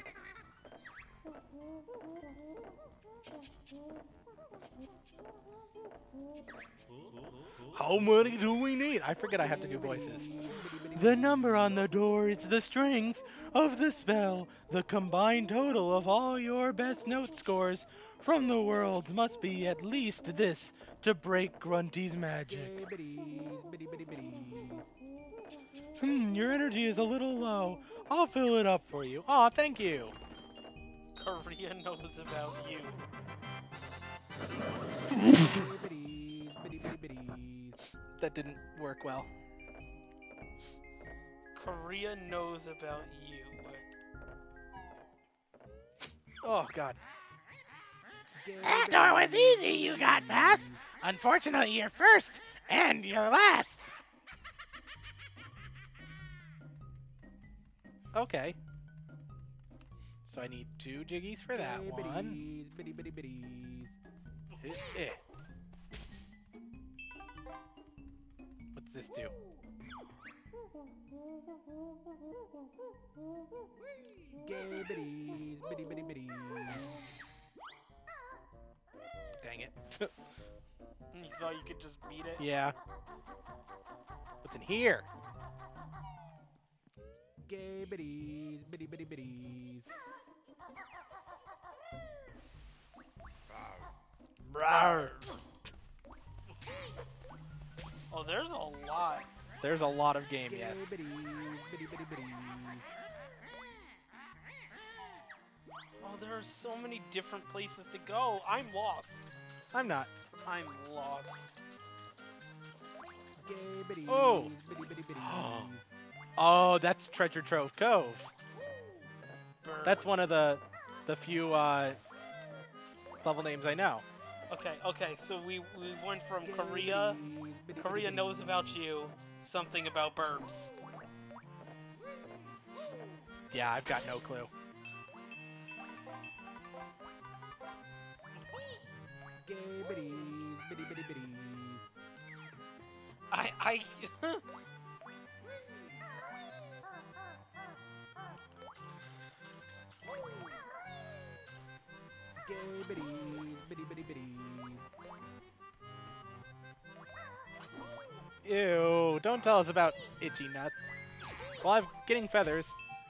How many do we need? I forget I have to do voices. The number on the door is the strength of the spell. The combined total of all your best note scores from the world must be at least this to break Grunty's magic. Gay bitties, bitty bitty bitties. Hmm, your energy is a little low. I'll fill it up for you. Aw, thank you. Korea knows about you. Gay bitties, bitty bitty bitties. That didn't work well. Korea knows about you. Oh, God. Gay That door was bitties, easy, you got past. Unfortunately, you're first and you're last. Okay. So I need two jiggies for that gay one. bitties, bitty bitty bitties. Eh, eh. What's this do? Gay bitties, bitty bitty bitties. Dang it. You thought you could just beat it? Yeah. What's in here? Gay bitties, bitty bitty bitties. Rawr. Oh, there's a lot. There's a lot of game, Gay yes. bitties, bitty bitty bitties. Oh, there are so many different places to go. I'm lost. I'm not. I'm lost. Gay bitties, Oh. bitty bitty bitties. Oh, that's Treasure Trove Cove. Burn. That's one of the the few uh, level names I know. Okay, okay, so we we went from Gay Korea. bitties, bitty Korea bitty knows bitties. about you. Something about burbs. Yeah, I've got no clue. Gay bitties, bitty bitty bitties. I I. Gay bitties, bitty bitty bitties. Ew, don't tell us about itchy nuts. Well, I'm getting feathers.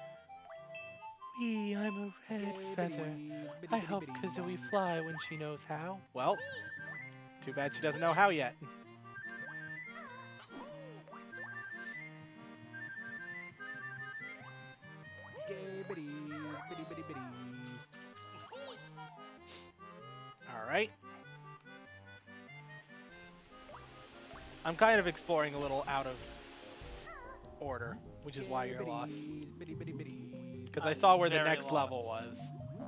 Wee, I'm a red Gay feather. bitties, bitty I bitty help bitties. Kazooie fly when she knows how. Well, too bad she doesn't know how yet. Gay bitties, bitty bitty bitties. Alright. I'm kind of exploring a little out of order, which is why Gay you're lost. bitties, bitty bitty bitties. Because I I'm saw where the very next level lost. was.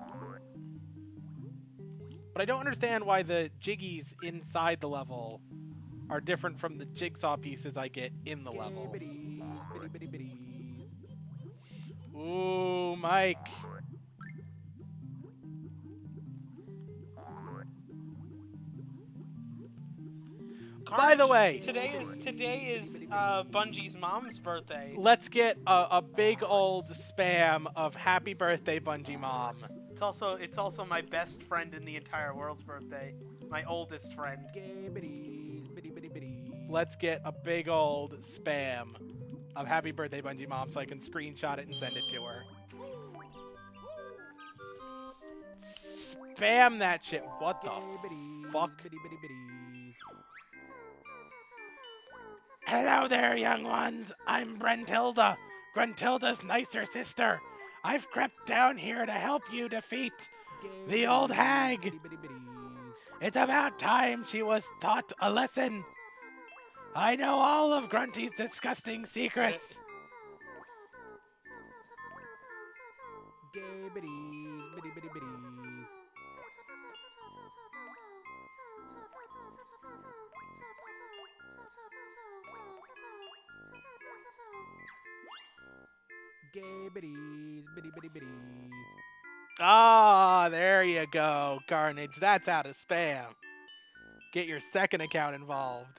But I don't understand why the jiggies inside the level are different from the jigsaw pieces I get in the Gay level. bitties, bitty bitty bitties. Ooh, Mike. By the way, Today is today is uh, Bungie's mom's birthday. let's get a, a big old spam of happy birthday, Bungie Mom. It's also it's also my best friend in the entire world's birthday. My oldest friend. Gay bitties, bitty bitty bitties. Let's get a big old spam of happy birthday, Bungie Mom, so I can screenshot it and send it to her. Spam that shit. What the Gay bitties, fuck? bitty bitty bitties. Hello there, young ones. I'm Brentilda, Gruntilda's nicer sister. I've crept down here to help you defeat Gay the old bitties, hag. bitty bitty bitties. It's about time she was taught a lesson. I know all of Grunty's disgusting secrets. Gay bitties, bitty bitty bitties. Gay bitties, bitty bitty bitties. Ah, there you go, Carnage. That's out of spam. Get your second account involved.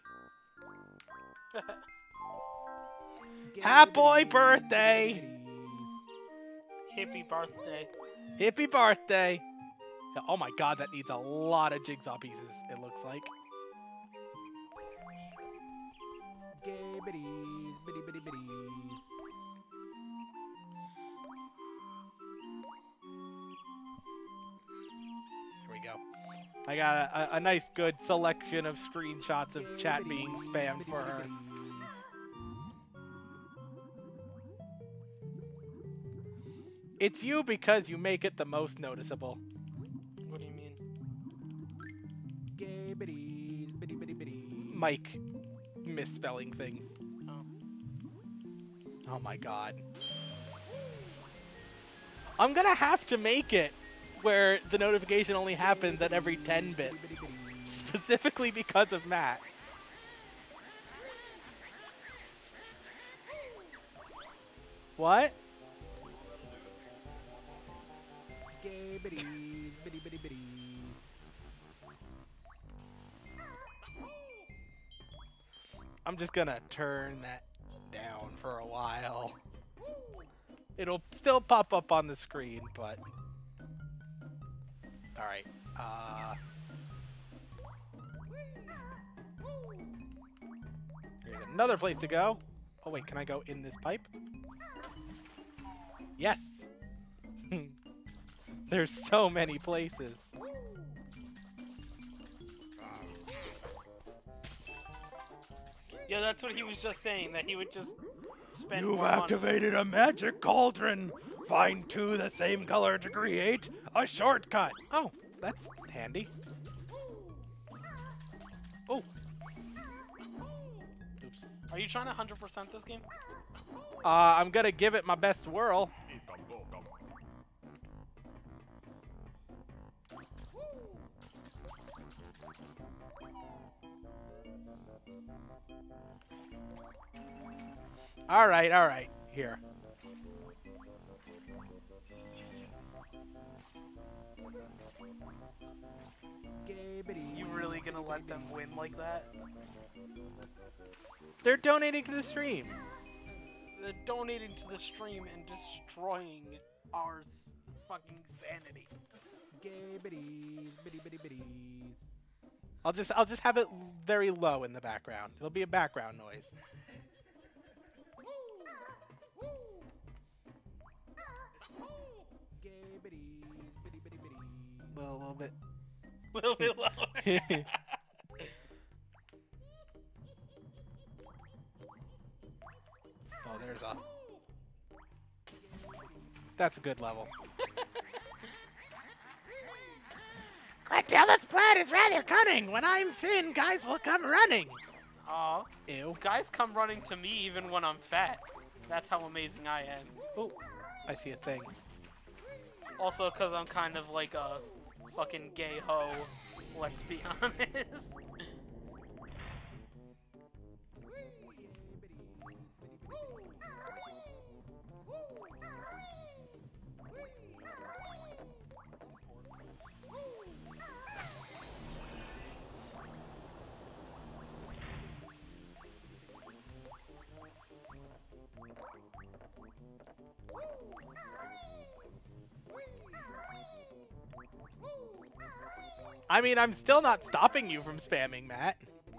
Gay Happy bitties, birthday. bitty bitty bitties. Hippie birthday. Happy birthday. Oh my god, that needs a lot of jigsaw pieces, it looks like. Gay bitties, bitty bitty bitties. There we go. I got a, a, a nice, good selection of screenshots of Gay chat being bitties, spammed bitty for bitty her. bitties. It's you because you make it the most noticeable. What do you mean? Gay bitties, bitty bitty bitties. Mike misspelling things. Oh. Oh my god. I'm gonna have to make it where the notification only happens at every ten bits. Bitty bitty bitties. Specifically because of Matt. What? Gay bitties, bitty bitty bitties. I'm just gonna turn that down for a while. It'll still pop up on the screen, but... Alright, uh... here's another place to go. Oh wait, can I go in this pipe? Yes! There's so many places. Yeah, that's what he was just saying. That he would just spend You've more money. activated a magic cauldron. Find two the same color to create a shortcut. Oh, that's handy. Oh. Oops. Are you trying to one hundred percent this game? Uh, I'm gonna give it my best whirl. All right, all right. Here. Gay bitties. You really gonna let them win like that? They're donating to the stream. They're donating to the stream and destroying our s- fucking sanity. Gay bitties, bitty bitty bitties. I'll just I'll just have it very low in the background. It'll be a background noise. Gay bitties, bitty bitty bitties. Well, a little bit. A little bit lower. Oh, there's a. That's a good level. Gruntilda's plan is rather cunning. When I'm thin, guys will come running. Aw, Ew. guys come running to me even when I'm fat. That's how amazing I am. Oh, I see a thing. Also, because I'm kind of like a fucking gay hoe. Let's be honest. I mean, I'm still not stopping you from spamming, Matt.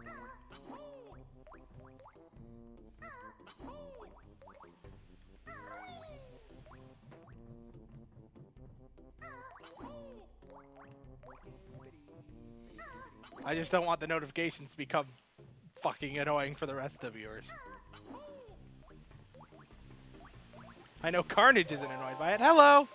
I just don't want the notifications to become fucking annoying for the rest of the viewers. I know Carnage isn't annoyed by it. Hello!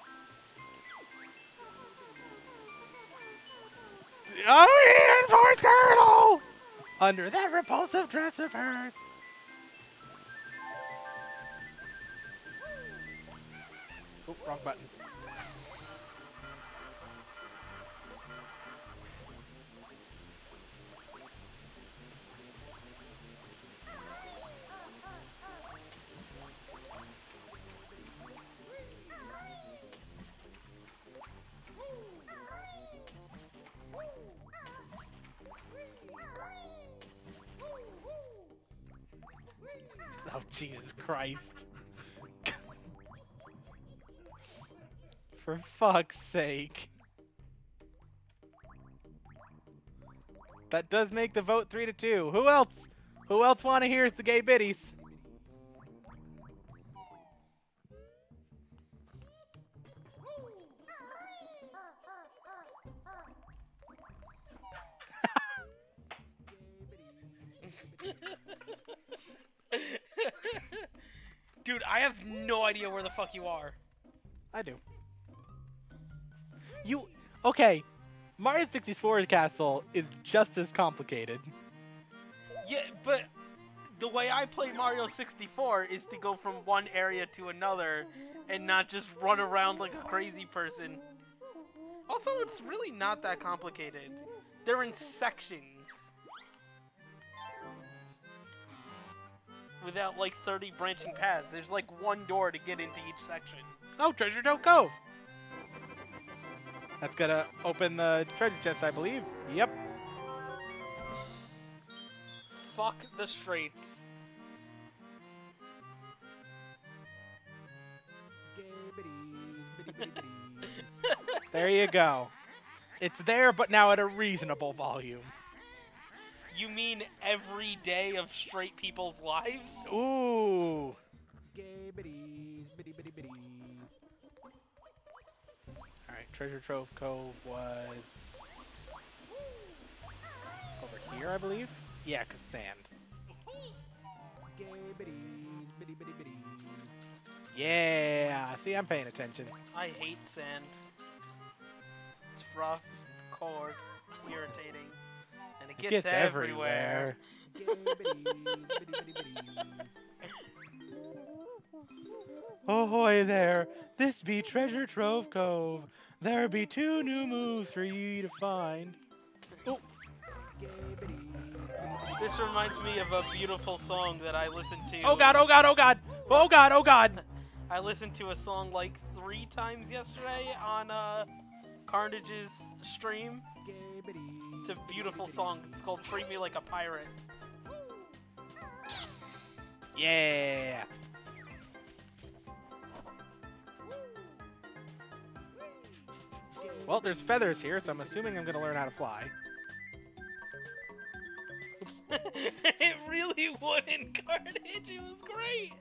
Oh, reinforced girdle! Under that repulsive dress of hers. Oh, wrong button. Oh, Jesus Christ. For fuck's sake. That does make the vote three to two. Who else? Who else want to hear the gay biddies? Dude, I have no idea where the fuck you are. I do. You okay? Mario sixty-four Castle is just as complicated. Yeah, but the way I play Mario sixty-four is to go from one area to another and not just run around like a crazy person. Also, it's really not that complicated. They're in sections. Without like thirty branching paths. There's like one door to get into each section. Oh, Treasure Trove Cove! That's gonna open the treasure chest, I believe. Yep. Fuck the straights. There you go. It's there, but now at a reasonable volume. You mean every day of straight people's lives? Ooh. Gay biddies, biddy biddy biddies. Alright, Treasure Trove Cove was over here, I believe? Yeah, because sand. Gay biddies, biddy biddy biddies. Yeah, see, I'm paying attention. I hate sand. It's rough, coarse, irritating, and it It gets, gets everywhere. everywhere. Gay biddies, biddy biddy biddies. Ahoy there, this be Treasure Trove Cove. There be two new moves for ye to find. Oh, Gay biddies, This reminds me of a beautiful song that I listened to. oh god, oh god, oh god, oh god, oh god. I listened to a song like three times yesterday on uh, Carnage's stream. gay biddies. It's a beautiful song. It's called Treat Me Like a Pirate. Yeah. Well, there's feathers here, so I'm assuming I'm gonna learn how to fly. It really would in Carnage. It was great.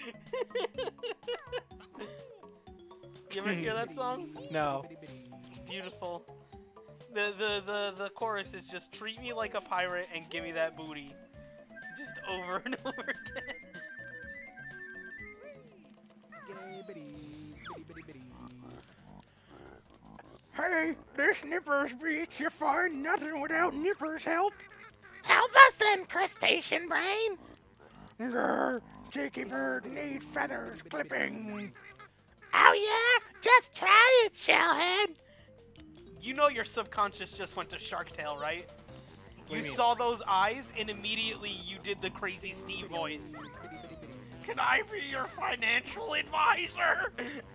You ever hear that song? No. It's beautiful. The, the the the chorus is just treat me like a pirate and give me that booty, just over and over again. Gay biddies, biddy biddy biddies. Hey, this Nipper's Beach, you find nothing without Nipper's help. Help us then, crustacean brain. Grr, Cheeky Bird need feathers clipping. Oh yeah? Just try it, Shellhead. You know your subconscious just went to Shark Tale, right? What do You you mean? saw those eyes and immediately you did the crazy Steve voice. Can I be your financial advisor?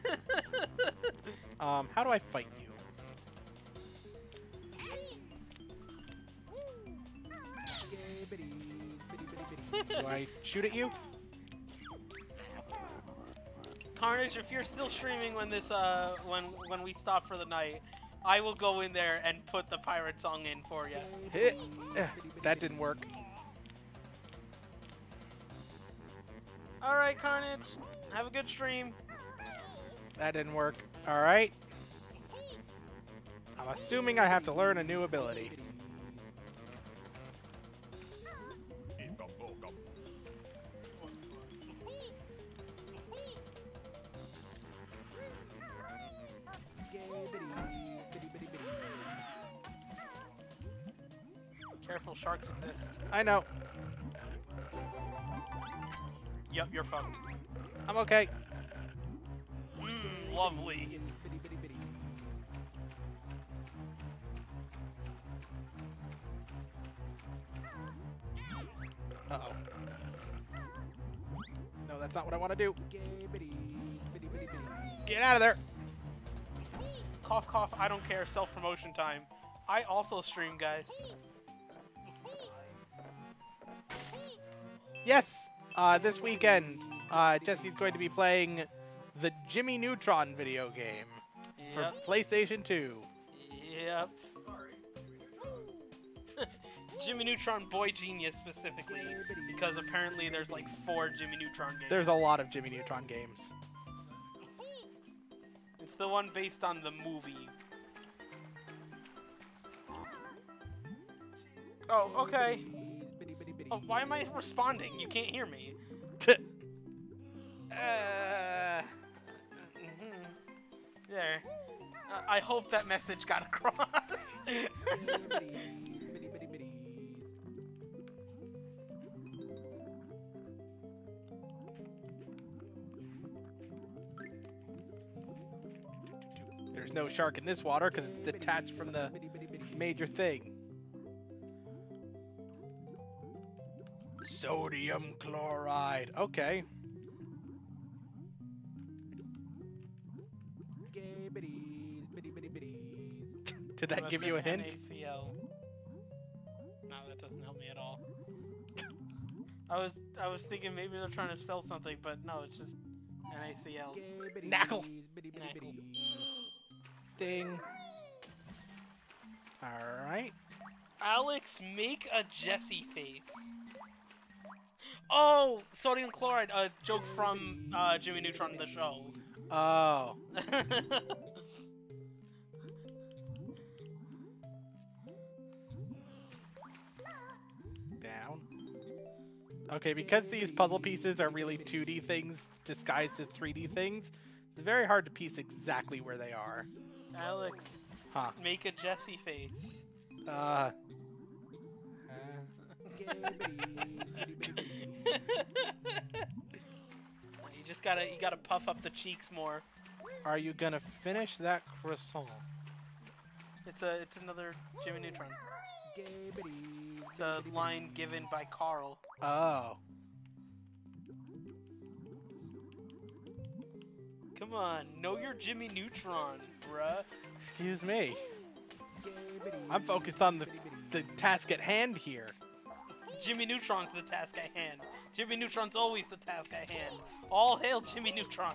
Um, how do I fight you? Gay biddies, biddy biddy biddies. Do I shoot at you? Carnage, if you're still streaming when this uh when when we stop for the night, I will go in there and put the pirate song in for you. Hit. Eh, That didn't work. All right, Carnage. Have a good stream. That didn't work. All right. I'm assuming I have to learn a new ability. Careful, sharks exist. I know. Yep, you're fucked. I'm okay. Mmm, lovely. Uh-oh. No, that's not what I want to do. Get out of there. Cough, cough, I don't care. Self-promotion time. I also stream, guys. Yes, uh, this weekend, uh, Jesse's going to be playing the Jimmy Neutron video game for Yep. PlayStation two. Yep. Jimmy Neutron Boy Genius specifically, because apparently there's like four Jimmy Neutron games. There's a lot of Jimmy Neutron games. It's the one based on the movie. Oh, okay. Oh, why am I responding? You can't hear me. Uh, mhm. There. Uh, I hope that message got across. There's no shark in this water because it's detached from the major thing. Sodium chloride. Okay. Did that That's give you a an hint? N A C L. No, that doesn't help me at all. I was I was thinking maybe they're trying to spell something, but no, it's just N A C L. Knackle. Knackle. Ding. Alright. Alex, make a Jesse face. Oh, sodium chloride, a joke from uh, Jimmy Neutron, the show. Oh. Down. Okay, because these puzzle pieces are really two D things disguised as three D things, it's very hard to piece exactly where they are. Alex, Huh. make a Jesse face. Uh. You just gotta you gotta puff up the cheeks more. Are you gonna finish that croissant? It's a it's another Jimmy Neutron. It's a line given by Carl. Oh. Come on, know your Jimmy Neutron, bruh. Excuse me. I'm focused on the, the task at hand here. Jimmy Neutron's the task at hand. Jimmy Neutron's always the task at hand. All hail Jimmy Neutron.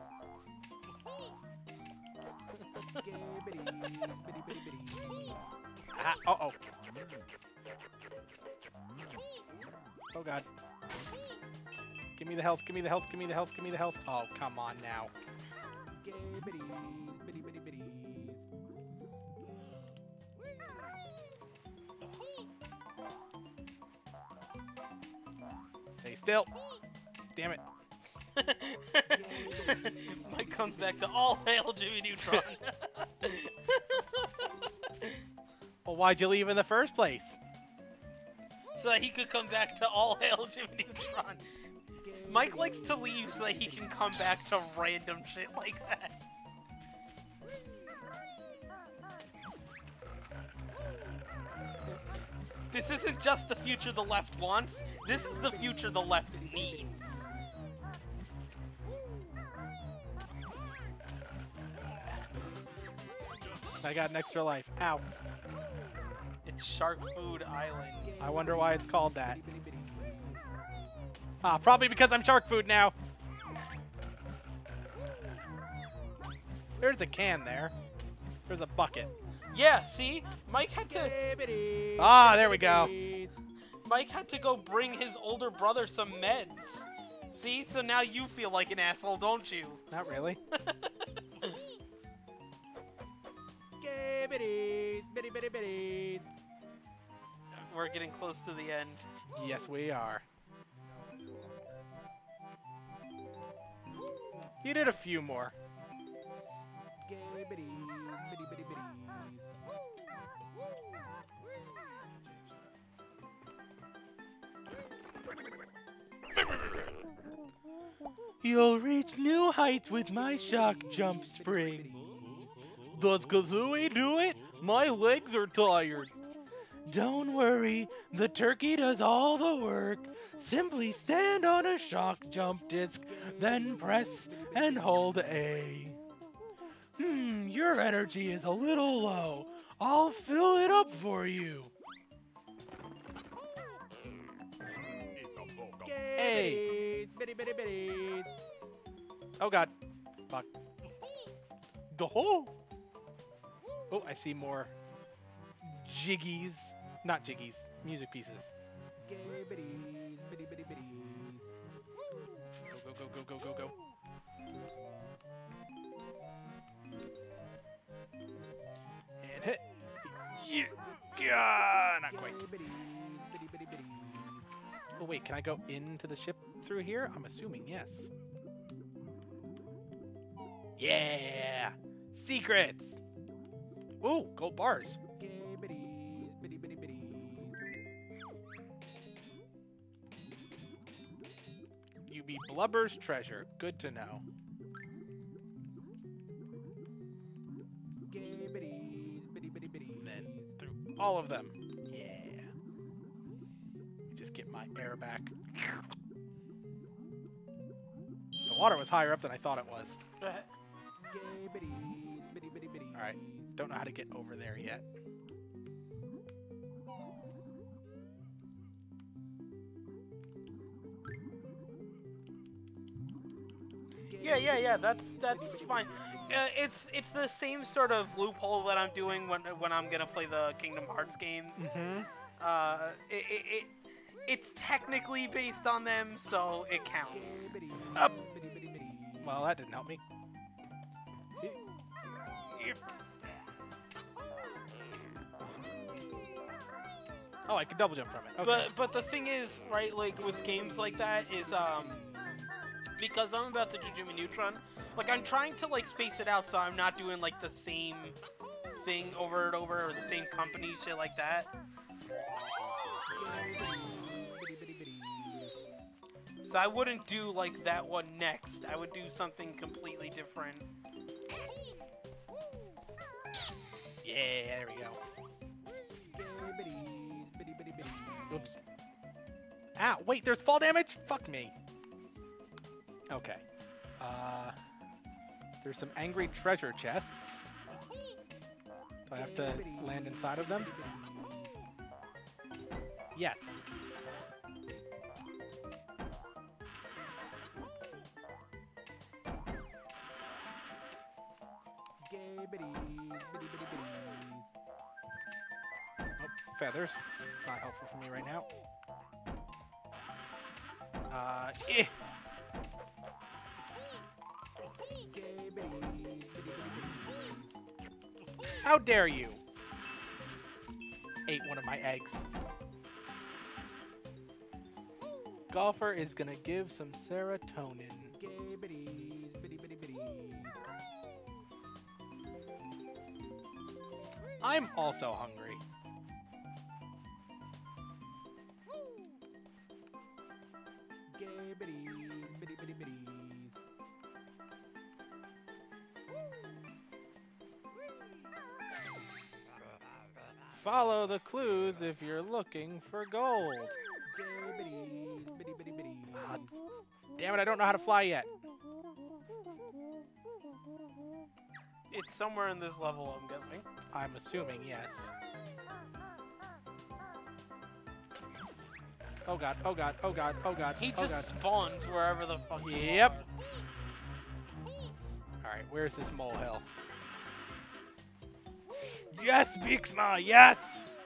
Ah, uh oh. Oh god. Give me the health, give me the health, give me the health, give me the health. Oh, come on now. Stay still. Damn it. Mike comes back to all hail Jimmy Neutron. Well, why'd you leave in the first place? So that he could come back to all hail Jimmy Neutron. Mike likes to leave so that he can come back to random shit like that. This isn't just the future the left wants, this is the future the left needs. I got an extra life. Ow. It's Shark Food Island. I wonder why it's called that. Ah, probably because I'm shark food now. There's a can there. There's a bucket. Yeah, see? Mike had to Ah, there we go. Mike had to go bring his older brother some meds. See? So now you feel like an asshole, don't you? Not really. Skibbities, bitty bitty bitties. We're getting close to the end. Yes, we are. You did a few more. Skibbities, bitty bitty bitties. You'll reach new heights with my shock jump spring. Does Kazooie do it? My legs are tired. Don't worry, the turkey does all the work. Simply stand on a shock jump disc, then press and hold A. Hmm, your energy is a little low. I'll fill it up for you. Hey. Skibbities, bitty bitty bitties. Oh god. Fuck. The hole. Oh, I see more jiggies. Not jiggies. Music pieces. Skibbities, bitty bitty bitties. Go, go, go, go, go, go, go. And hit. Yeah. Yeah. Not quite. Skibbities, bitty bitty bitties. Oh, wait. Can I go into the ship through here? I'm assuming yes. Yeah. Secrets. Ooh, gold bars. Skibbities, bitty bitty bitties. You be Blubber's treasure. Good to know. Skibbities, bitty bitty bitties. And then through all of them. Yeah. Just get my air back. The water was higher up than I thought it was. Skibbities, bitty bitty bitties. All right. Don't know how to get over there yet. Yeah, yeah, yeah. That's that's fine. Uh, it's it's the same sort of loophole that I'm doing when when I'm gonna play the Kingdom Hearts games. Mm-hmm. Uh, it, it, it it's technically based on them, so it counts. Skibbities, Up. bitty bitty bitties. Well, that didn't help me. Oh, I can double jump from it. Okay. But but the thing is, right, like with games like that is um because I'm about to do Jimmy Neutron, like I'm trying to like space it out so I'm not doing like the same thing over and over or the same company, shit like that. Bitty bitty bitties. So I wouldn't do like that one next. I would do something completely different. Yeah, there we go. Skibbities, bitty bitty bitties. Oops. Ah, wait, there's fall damage? Fuck me. Okay. Uh, there's some angry treasure chests. Do I have to land inside of them? Yes. Skibbities, bitty bitty bitties. Oh, feathers. Not helpful for me right now. Uh, eh. Skibbities, bitty bitty bitties. How dare you? Ate one of my eggs. Golfer is gonna give some serotonin. Skibbities, bitty bitty bitties. I'm also hungry. Skibbities, bitty bitty bitties. Follow the clues if you're looking for gold. Skibbities, bitty bitty bitties. Ah, damn it, I don't know how to fly yet. It's somewhere in this level, I'm guessing. I'm assuming, yes. Oh god, oh god, oh god, oh god, He oh just god. spawns wherever the fuck you Yep. are. Alright, where's this molehill? Yes, Beaksma, yes!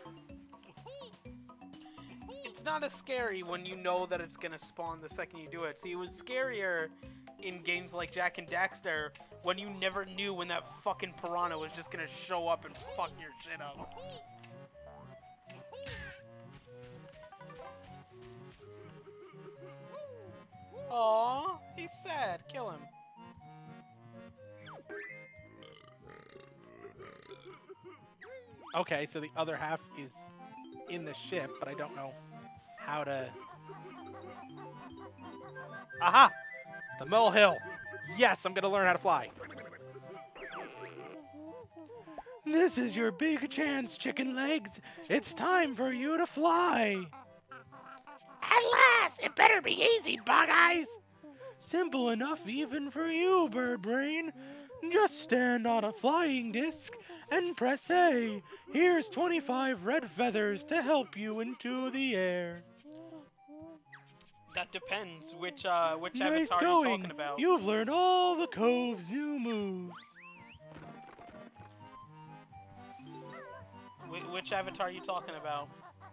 It's not as scary when you know that it's gonna spawn the second you do it. See, it was scarier in games like Jak and Daxter when you never knew when that fucking piranha was just gonna show up and fuck your shit up. Aww, he's sad. Kill him. Okay, so the other half is in the ship, but I don't know how to... Aha! The molehill! Yes, I'm gonna learn how to fly. This is your big chance, chicken legs. It's time for you to fly. At last! It better be easy, Bug Eyes! Simple enough even for you, Bird Brain. Just stand on a flying disc and press A. Here's twenty-five red feathers to help you into the air. That depends which uh which Nice avatar going. you're talking about. You've learned all the Cove's new moves. Wh- which avatar are you talking about?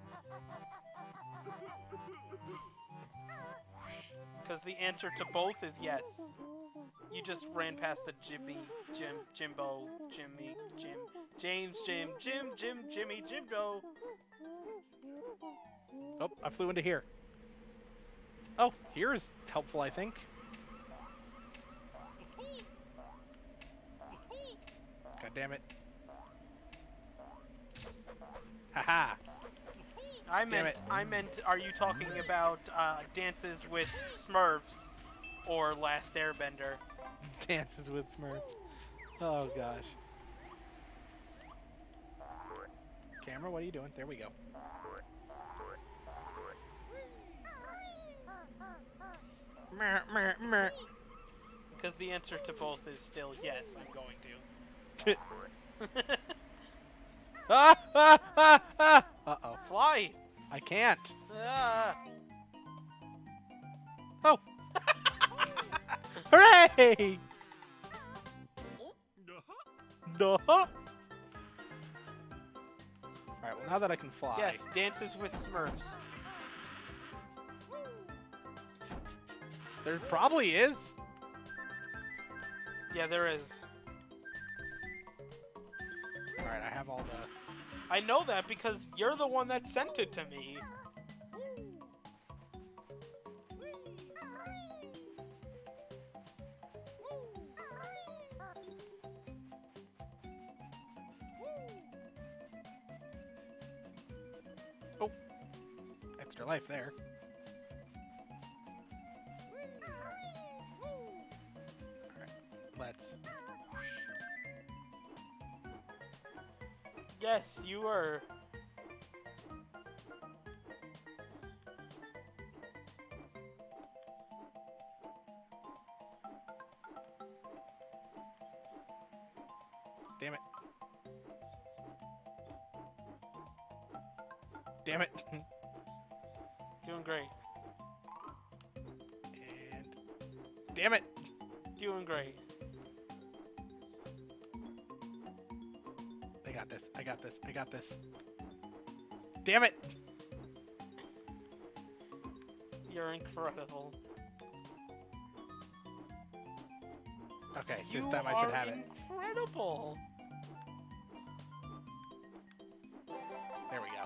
Because the answer to both is yes. You just ran past the Jimmy, Jim, Jimbo, Jimmy, Jim, James, Jim, Jim, Jim, Jimmy, Jimbo. Oh, I flew into here. Oh, here's helpful, I think. God damn it. Haha. I Damn meant, it. I meant, are you talking about uh, dances with Smurfs or Last Airbender? Dances with Smurfs. Oh, gosh. Camera, what are you doing? There we go. Mer, mer, mer. Because the answer to both is still yes, I'm going to. Ah, ah, ah, ah. Uh-oh. Fly! I can't. Ah. Oh. Hooray! Duh. Alright, well, now that I can fly. Yes, dances with Smurfs. There probably is. Yeah, there is. Alright, I have all the... I know that because you're the one that sent it to me. Oh. Extra life there. Alright, let's... Yes, you were. Damn it. Damn it. Doing great. And... Damn it. Doing great. I got this. I got this. I got this. Damn it. You're incredible. Okay, You this time I should are have it. incredible. There we go.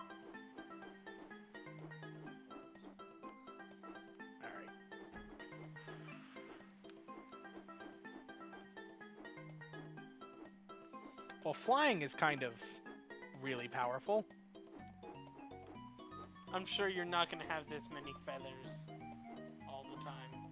Alright. Well, flying is kind of really powerful. I'm sure you're not gonna have this many feathers all the time.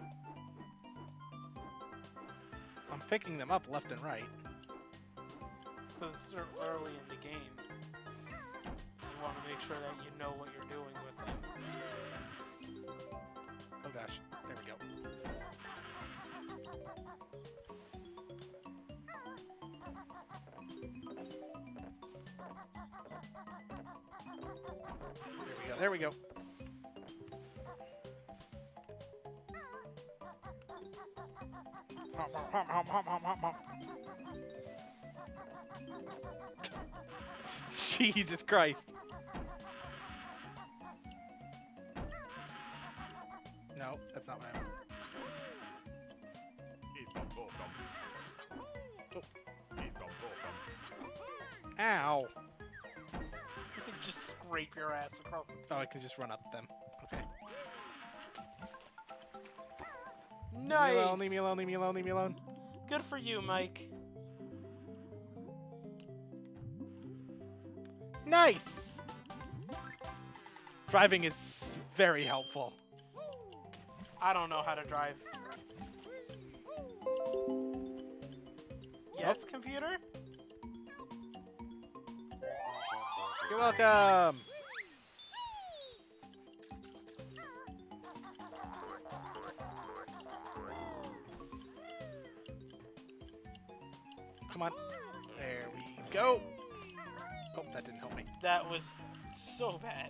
I'm picking them up left and right. Because it's ear- early in the game. You want to make sure that you know what you're doing with them. Oh gosh, there we go. There we go, there we go. Hop, hop, hop, hop, hop, hop, hop, hop. Jesus Christ. No, that's not what I meant. Ow. You can just scrape your ass across the Oh, I can just run up them. Okay. Nice! Leave me alone, leave me alone, leave me alone, leave me alone. Good for you, Mike. Nice! Driving is very helpful. I don't know how to drive. Yes, computer? You're welcome! Come on. There we go. Oh, that didn't help me. That was so bad.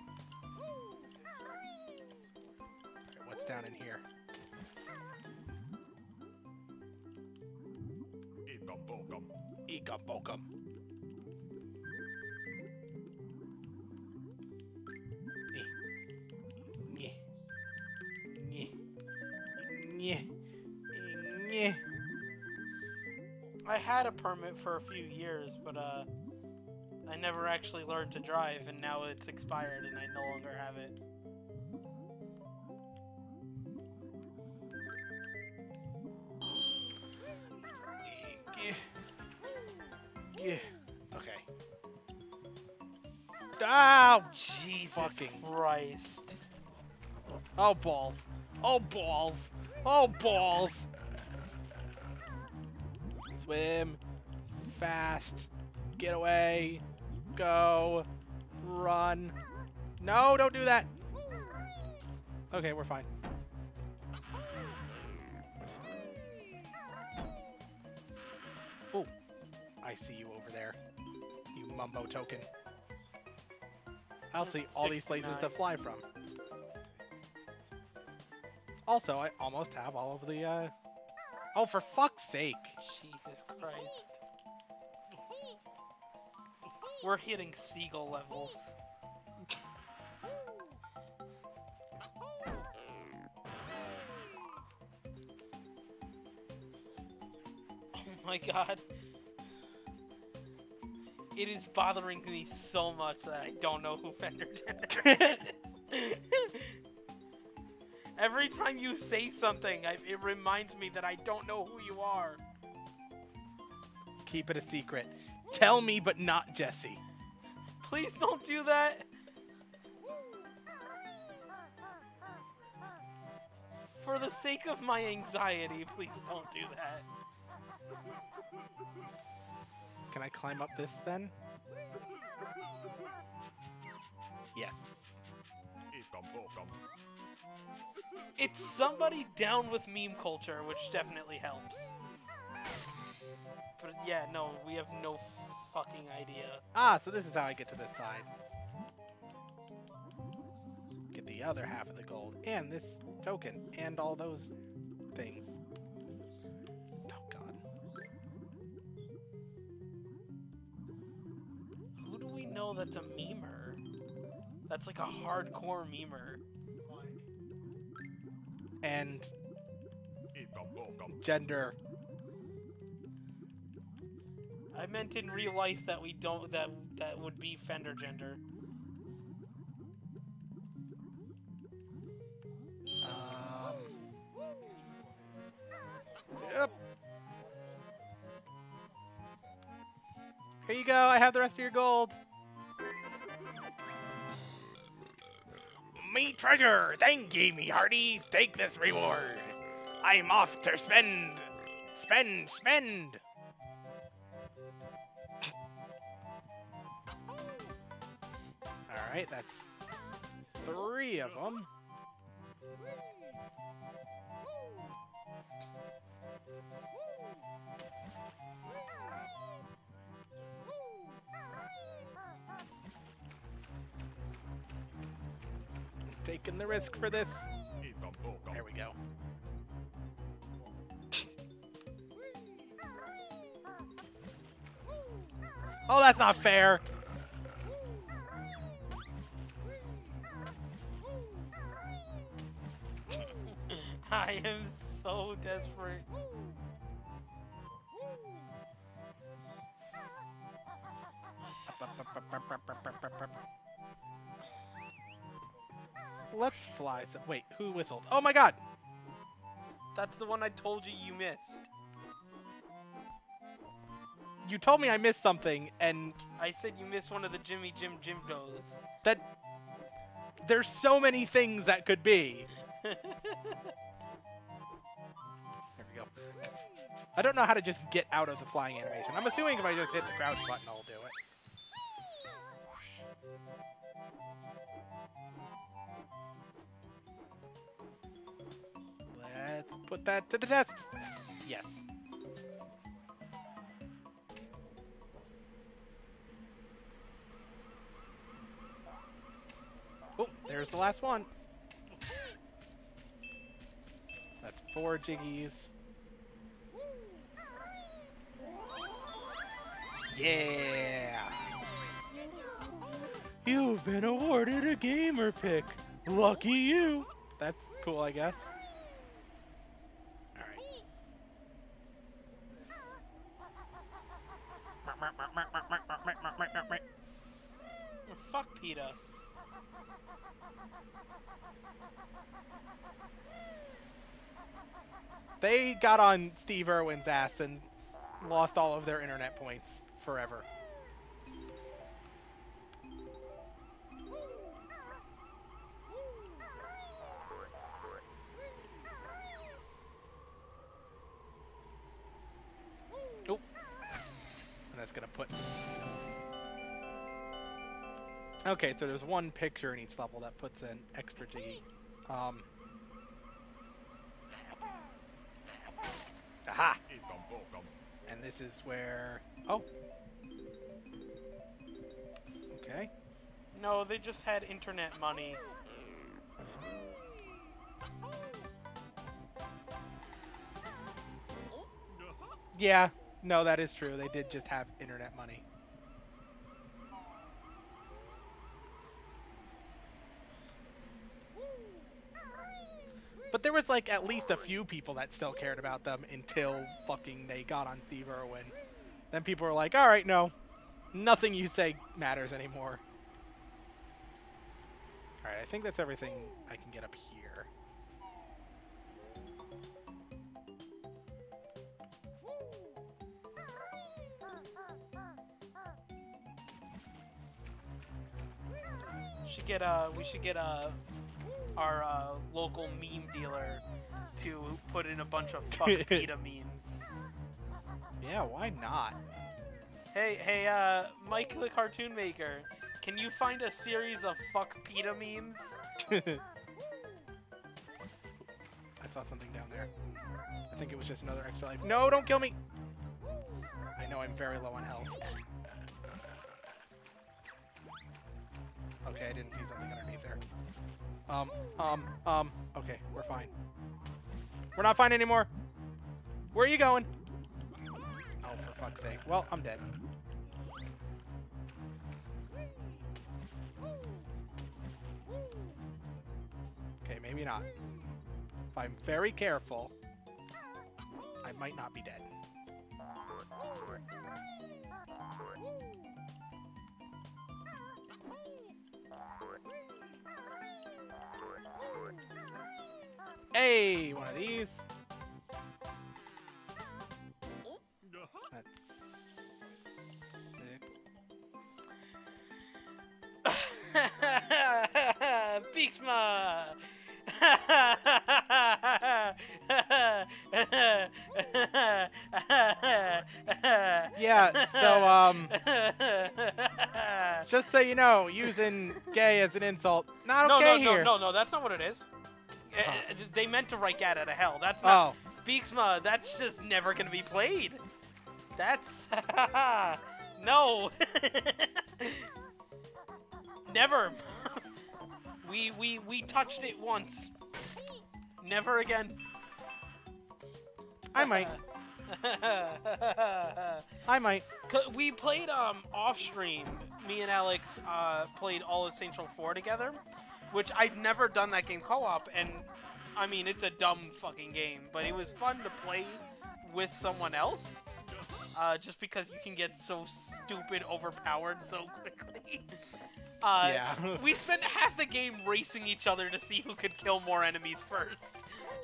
Okay, what's down in here? Eka bokum. Nyeh. Nyeh. Nyeh. Nyeh. I had a permit for a few years, but uh, I never actually learned to drive, and now it's expired, and I no longer have it. Yeah. Yeah. Okay. Oh, Jesus fucking. Christ. Oh, balls. Oh, balls. Oh, balls. Swim. Fast. Get away. Go. Run. No, don't do that. Okay, we're fine. Oh, I see you over there. You mumbo token. I'll see all these places to sixty-nine. fly from. Also, I almost have all of the, uh... Oh, for fuck's sake. Jesus Christ. We're hitting seagull levels. Oh my god. It is bothering me so much that I don't know who Fender Jenner is. Every time you say something, I, it reminds me that I don't know who you are. Keep it a secret. Tell me, but not Jesse. Please don't do that. For the sake of my anxiety, please don't do that. Can I climb up this, then? Yes. It's somebody down with meme culture, which definitely helps. But yeah, no, we have no fucking idea. Ah, so this is how I get to this side. Get the other half of the gold, and this token, and all those things. Oh, God. Who do we know that's a memer? That's like a hardcore memer. And... gender. I meant in real life that we don't, that that would be Fender gender. Um... Yep. Here you go, I have the rest of your gold. Me treasure! Thank ye, me hearties! Take this reward! I'm off to spend! Spend, spend! Alright, that's three of them. Taking the risk for this. There we go. Oh, that's not fair. I am so desperate. Let's fly. So wait, who whistled? Oh my god! That's the one I told you you missed. You told me I missed something, and I said you missed one of the Jimmy Jim Jimdos. that there's so many things that could be. There we go. I don't know how to just get out of the flying animation. I'm assuming if I just hit the crouch button, I'll do it. Let's put that to the test. Yes. Oh, there's the last one. That's four jiggies. Yeah! You've been awarded a gamer pick. Lucky you. That's cool, I guess. All right. Oh, fuck PETA. They got on Steve Irwin's ass and lost all of their internet points forever. Oh, and that's gonna put. Okay, so there's one picture in each level that puts an extra jiggy. Um. Aha! And this is where... Oh. Okay. No, they just had internet money. Yeah, no, that is true. They did just have internet money. But there was, like, at least a few people that still cared about them until fucking they got on Steve Irwin. Then people were like, all right, no. Nothing you say matters anymore. All right, I think that's everything I can get up here. Should get uh, we should get uh, our uh, local meme dealer to put in a bunch of fuck PETA memes. Yeah, why not? Hey, hey, uh, Mike the Cartoon Maker, can you find a series of fuck PETA memes? I saw something down there. I think it was just another extra life. No, don't kill me! I know I'm very low on health. Okay, I didn't see something underneath there. Um, um, um, okay, we're fine. We're not fine anymore! Where are you going? Oh, for fuck's sake. Well, I'm dead. Okay, maybe not. If I'm very careful, I might not be dead. Hey, one of these. That's six. Bixma! Yeah, so, um, just so you know, using gay as an insult, not no, okay no, here. no, no, no, that's not what it is. Uh, Oh. uh, they meant to write "Gat out of Hell." That's not. Oh, Bixma, that's just never gonna be played. That's no. Never. we we we touched it once. Never again. I might. I might. C- We played um off stream. Me and Alex uh, played all of Saints Row four together, which I've never done that game co-op, and I mean, it's a dumb fucking game, but it was fun to play with someone else. Uh, just because you can get so stupid overpowered so quickly. Uh, Yeah. we spent half the game racing each other to see who could kill more enemies first.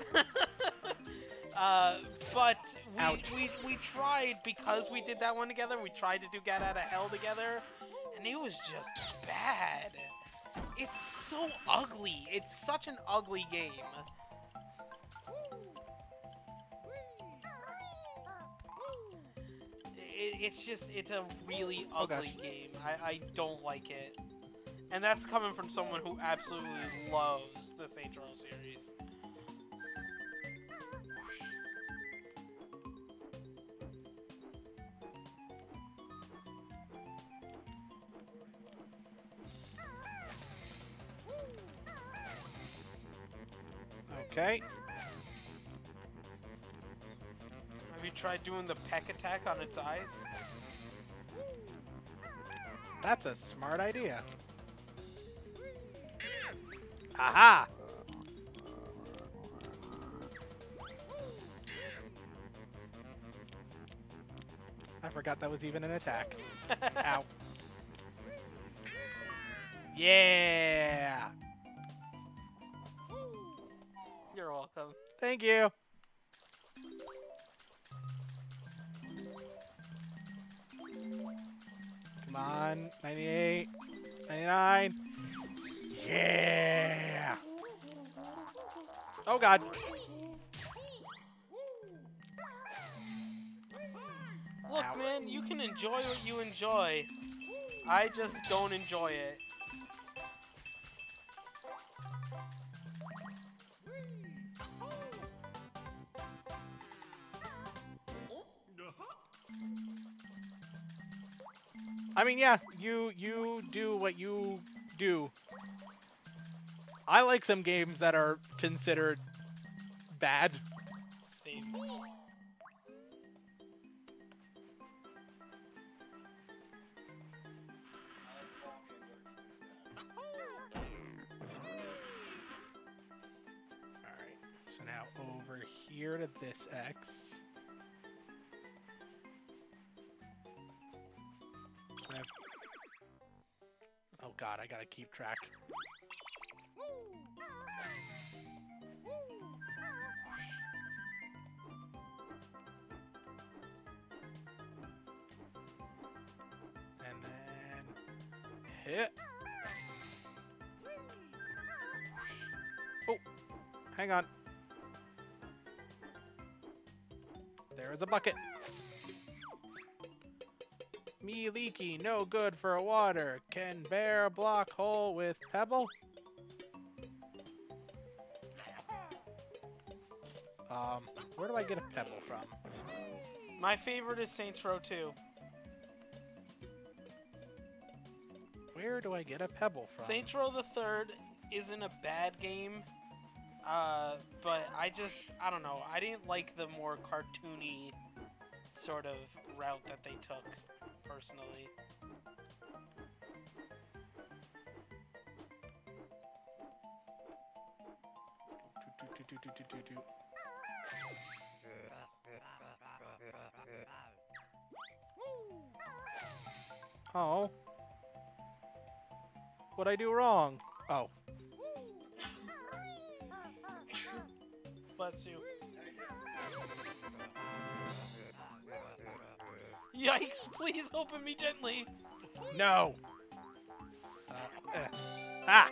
uh, but we, Ouch. we we tried, because we did that one together, we tried to do Get Out of Hell together, and it was just bad. It's so ugly. It's such an ugly game. It, it's just, it's a really Oh, ugly gosh. game. I, I don't like it. And that's coming from someone who absolutely loves the Saints Row series. Okay. Have you tried doing the peck attack on its eyes? That's a smart idea. Aha! I forgot that was even an attack. Ow. Yeah! You're welcome. Thank you. Come on, ninety-eight, ninety-nine. Yeah! Oh god. Look, Ow. man, you can enjoy what you enjoy. I just don't enjoy it. I mean, yeah, you you do what you do. I like some games that are considered bad. Same. Alright, so now over here to this X. So I have- Oh god, I gotta keep track. And then hit. Oh, hang on. There is a bucket. Me leaky, no good for water. Can bear block hole with pebble? Um, where do I get a pebble from? My favorite is Saints Row two. Where do I get a pebble from? Saints Row the Third isn't a bad game, uh, but I just, I don't know, I didn't like the more cartoony sort of route that they took, personally. Do, do, do, do, do, do, do. Oh. What'd I do wrong? Oh. Bless you. Yikes, please open me gently. No! Uh, eh. Ah!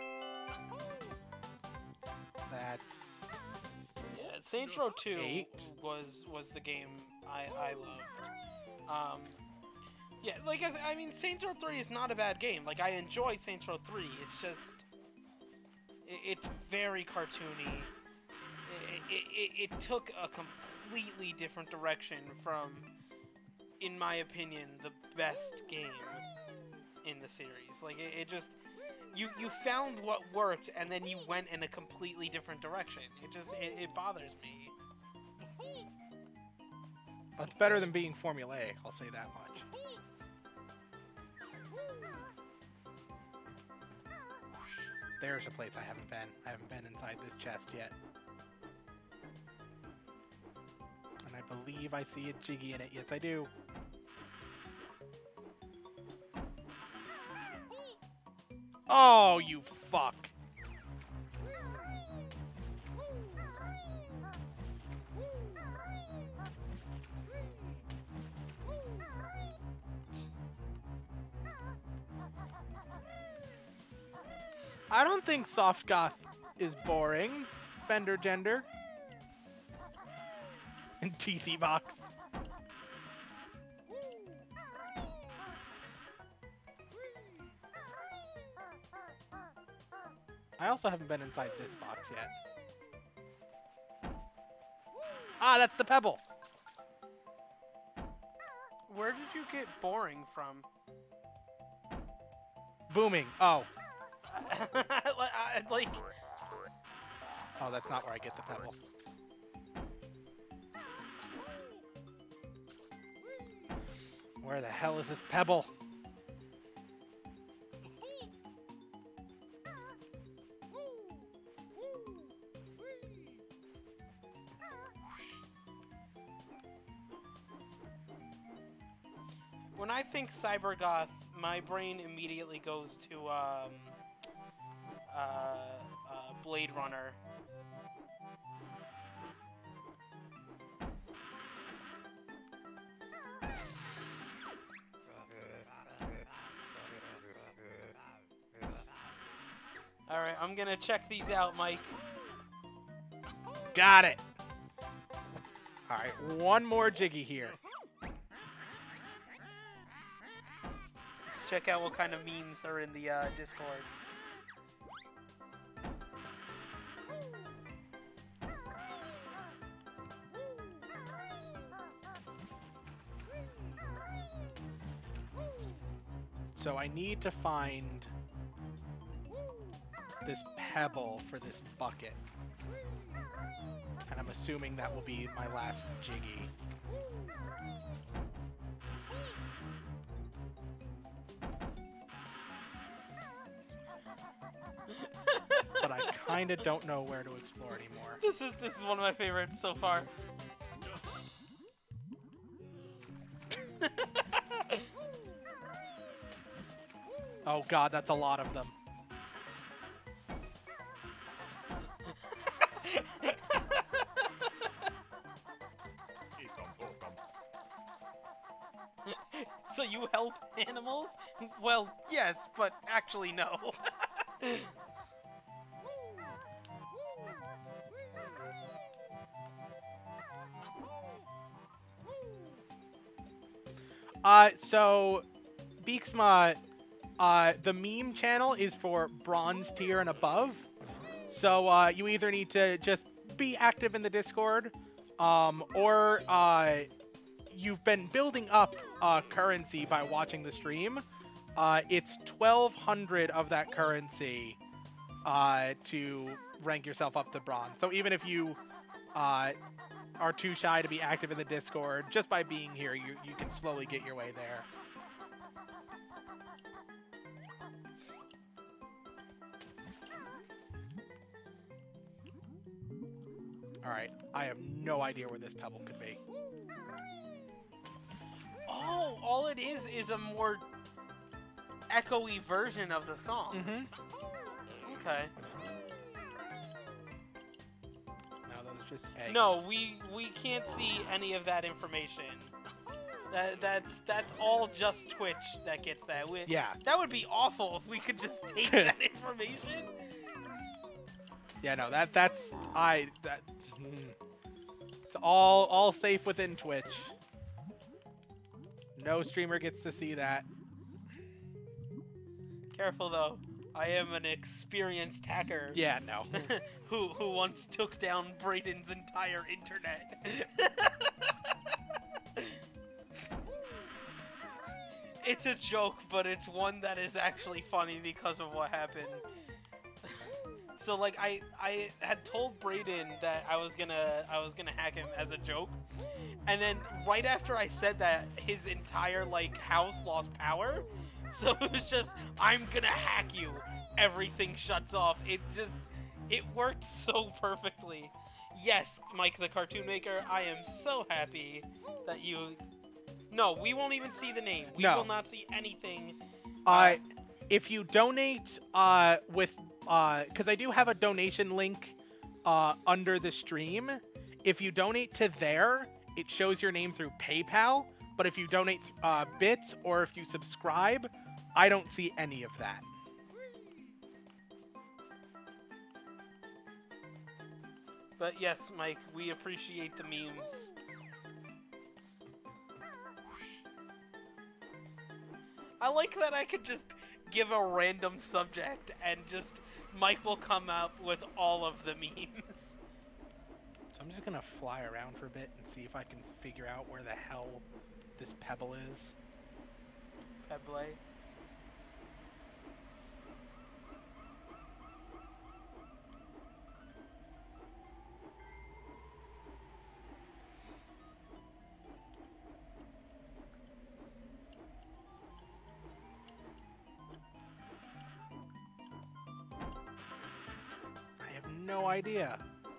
That. Yeah, Saints Row two Eight. was was the game I, I loved. Um, yeah, like, I, I mean, Saints Row three is not a bad game. Like, I enjoy Saints Row three. It's just, it, it's very cartoony. It, it, it, it took a completely different direction from, in my opinion, the best game in the series. Like, it, it just, you you found what worked, and then you went in a completely different direction. It just, it, it bothers me. That's better than being formulaic, I'll say that much. There's a place I haven't been. I haven't been inside this chest yet. believe I see a Jiggy in it. Yes, I do. Oh, you fuck. I don't think Soft Goth is boring. Fender Gender. And Teethy Box. I also haven't been inside this box yet. Ah, that's the pebble. Where did you get boring from? Booming. Oh. I- like, Oh, that's not where I get the pebble. Where the hell is this pebble? when I think Cybergoth, my brain immediately goes to um, uh, uh, Blade Runner. Alright, I'm gonna check these out, Mike. Got it. All right, one more Jiggy here. Let's check out what kind of memes are in the uh, Discord. So I need to find this pebble for this bucket. And I'm assuming that will be my last Jiggy. But I kind of don't know where to explore anymore. This is this is one of my favorites so far. Oh god, that's a lot of them. So you help animals? Well, yes, but actually no. Uh, so, Beaksma, uh, the meme channel is for bronze tier and above. So, uh, you either need to just be active in the Discord, um, or, uh, you've been building up, uh, currency by watching the stream. Uh, it's twelve hundred of that currency, uh, to rank yourself up to bronze. So even if you, uh, are too shy to be active in the Discord, just by being here, you, you can slowly get your way there. Alright, I have no idea where this pebble could be. Oh, all it is is a more echoey version of the song. Mm-hmm. Okay. No, those are just eggs. No, we we can't see any of that information. That that's that's all just Twitch that gets that. We, Yeah. That would be awful if we could just take that information. Yeah, no, that that's I that mm. It's all all safe within Twitch. No streamer gets to see that. Careful though. I am an experienced hacker. Yeah, no. who who once took down Brayden's entire internet. It's a joke, but it's one that is actually funny because of what happened. So like I I had told Brayden that I was gonna I was gonna hack him as a joke, and then right after I said that, his entire like house lost power. So it was just, I'm gonna hack you. Everything shuts off. It just, it worked so perfectly. Yes, Mike the Cartoon Maker, I am so happy that you... No, we won't even see the name. We No. will not see anything. Uh, if you donate uh, with, because I do have a donation link uh, under the stream. If you donate to there, it shows your name through PayPal. But if you donate uh, bits or if you subscribe, I don't see any of that. But yes, Mike, we appreciate the memes. I like that I could just give a random subject and just Mike will come up with all of the memes. So I'm just going to fly around for a bit and see if I can figure out where the hell this pebble is. Pebble. I have no idea.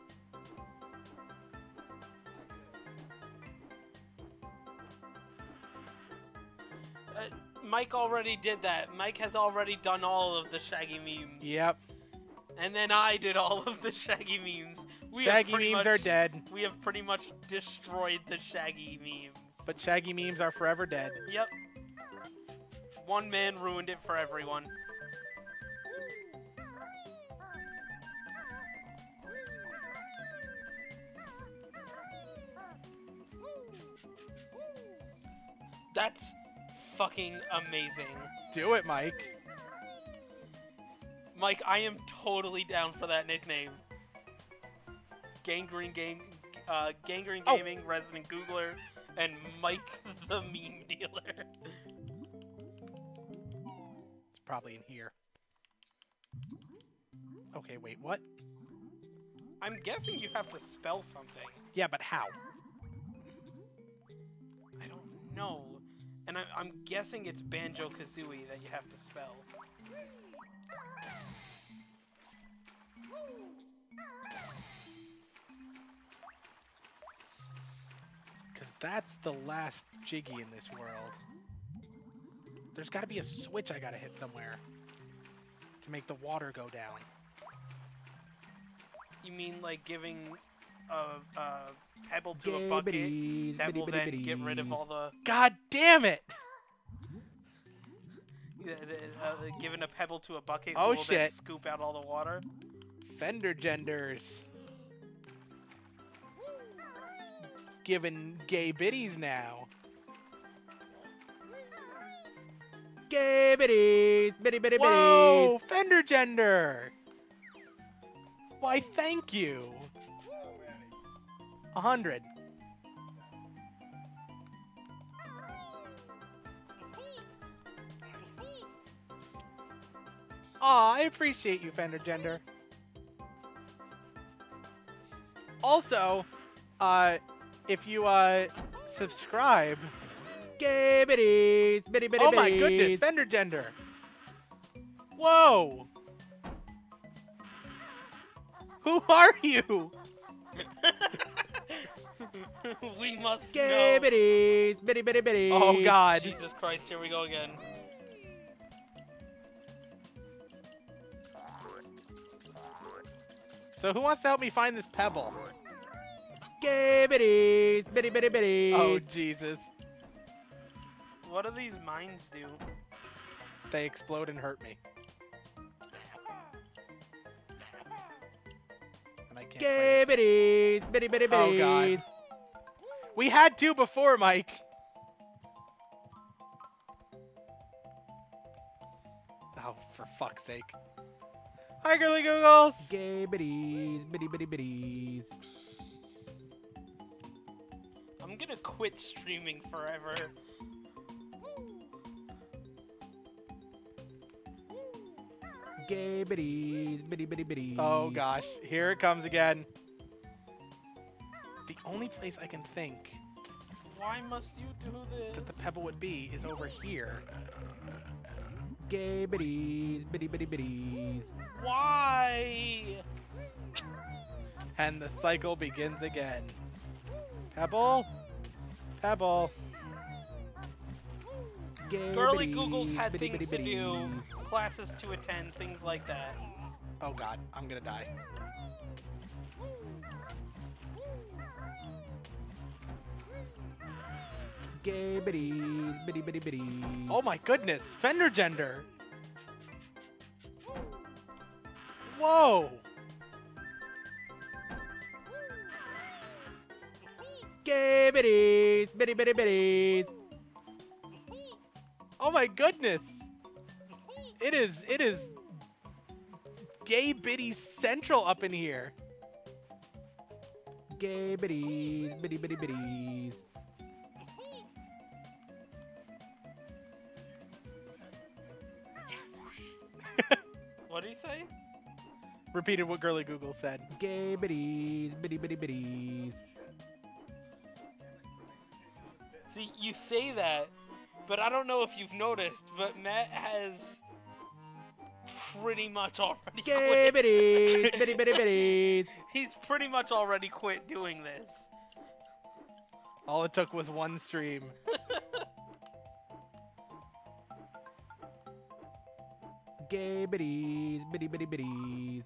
Uh, Mike already did that. Mike has already done all of the Shaggy memes. Yep. And then I did all of the Shaggy memes. We Shaggy have pretty memes much, are dead, We have pretty much destroyed the Shaggy memes. but Shaggy memes are forever dead. Yep. One man ruined it for everyone. That's fucking amazing. Do it, Mike. Mike, I am totally down for that nickname. Gangrene Game, uh, Gangrene Oh. Gaming, Resident Googler, and Mike the Meme Dealer. It's probably in here. Okay, wait, what? I'm guessing you have to spell something. Yeah, but how? I don't know. And I, I'm guessing it's Banjo-Kazooie that you have to spell. Because that's the last Jiggy in this world. There's got to be a switch I got to hit somewhere to make the water go down. You mean like giving a, a pebble to a bucket Gabbity, that will bitty, then get rid of bitties. all the... God damn it! Uh, uh, giving a pebble to a bucket Oh, will then shit. scoop out all the water. Fender genders. Giving gay biddies now. Gay bitties, bitty bitty Whoa! bitties. Fender gender! Why, thank you. A hundred. Aw, I appreciate you, Fender Gender. Also, uh, if you, uh, subscribe... Gay bitties, bitty bitty Oh bitties. my goodness, Fender Gender! Whoa! Who are you? We must Gay know. bitties, bitty bitty bitties. Oh god. Jesus Christ, here we go again. So who wants to help me find this pebble? Gay bitties, bitty bitty bitties. Oh Jesus. What do these mines do? They explode and hurt me. And I can't Gay quite- bitties, bitty bitty Oh, bitties. God. We had two before, Mike. Oh, for fuck's sake. Hi, girly googles. Gay bitties, bitty bitty bitties. I'm gonna quit streaming forever. Gay bitties, bitty bitty bitties. Oh gosh, here it comes again. The only place I can think Why must you do this? that the pebble would be is over here. Gay bitties, bitty bitty bitties. Why? And the cycle begins again. Pebble. Pebble. Girly Googles had Bitty, things bitty, to do, bitties. classes to attend, things like that. Oh god, I'm gonna die. Gay bitties, bitty bitty bitties. Oh my goodness, Fender Gender. Whoa. Gay bitties, bitty bitty bitties. Oh my goodness. It is, it is gay bitty central up in here. Gay bitties, bitty bitty bitties. What did he say? Repeated what Girly Google said. Gay bitties, bitty bitty bitties. See, you say that, but I don't know if you've noticed, but Matt has pretty much already Gay quit. bitties, bitty bitty bitties. He's pretty much already quit doing this. All it took was one stream. Gay bitties, bitty bitty bitties.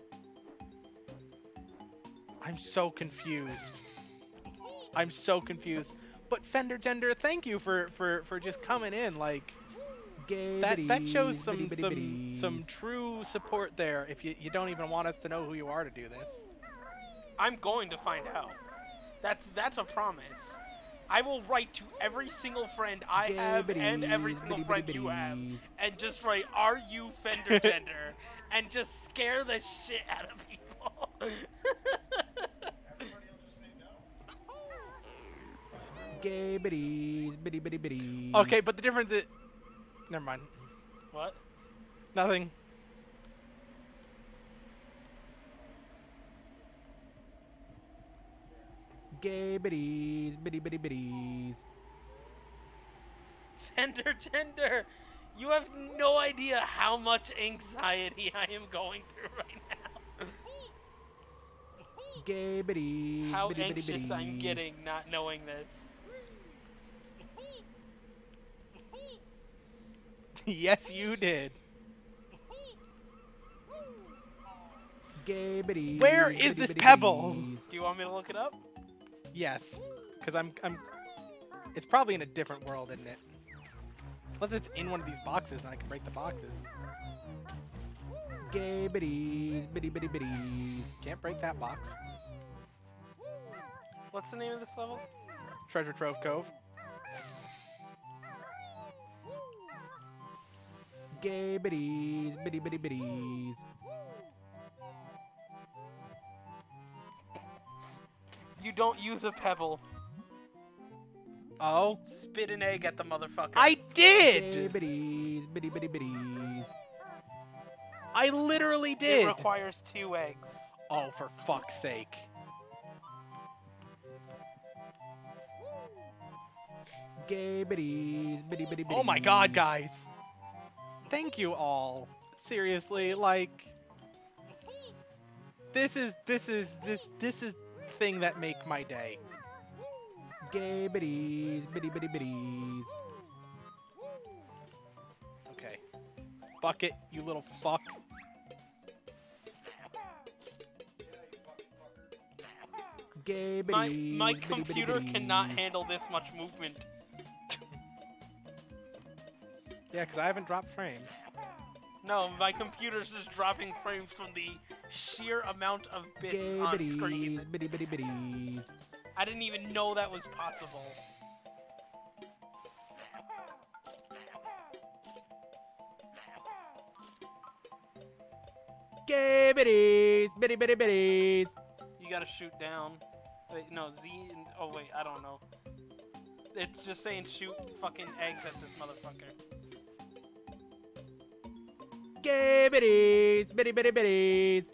I'm so confused. I'm so confused. But Fender Gender, thank you for, for, for just coming in. Like Gay that that shows bitties, some bitty bitty some bitties. some true support there. If you, you don't even want us to know who you are to do this. I'm going to find out. That's that's a promise. I will write to every single friend I Gay have and every bitties, single bitty friend bitty you have, bitties. and just write, "Are you Fender Gender?" and just scare the shit out of people. Gay bitties, bitty bitty bitties. Okay, but the difference is, never mind. What? Nothing. Gay bitties, bitty bitty bitties. Fender Gender, you have no idea how much anxiety I am going through right now. Gay bitties, How bitty bitty anxious I'm bitties. getting not knowing this. Yes, you did. Gay bitties. Where is bitty this bitty pebble? bitties. Do you want me to look it up? Yes, because I'm I'm. It's probably in a different world, isn't it? Unless it's in one of these boxes, and I can break the boxes. Gay bitties, bitty bitty bitties. Can't break that box. What's the name of this level? Treasure Trove Cove. Gay bitties, bitty bitty bitties. You don't use a pebble. Oh, Spit an egg at the motherfucker. I Gay did. bitties, bitty bitty bitties. I literally It did. requires two eggs. Oh, for fuck's sake. Gay bitties, bitty bitty bitties. Oh my god, guys. Thank you all. Seriously, like this is this is this this is thing that make my day. Gay bitties, bitty bitty bitties. Okay. Bucket, you little fuck. Gay My, bitties, my bitty bitty computer bitties. cannot handle this much movement. Yeah, because I haven't dropped frames. No, my computer's just dropping frames from the sheer amount of bits Gay on bitties, screen. bitty bitty bitties. I didn't even know that was possible. Gay bitties, bitty bitty bitties. You gotta shoot down. Wait, no, Z and... Oh, wait, I don't know. It's just saying shoot fucking eggs at this motherfucker. Gay bitties, bitty bitty bitties.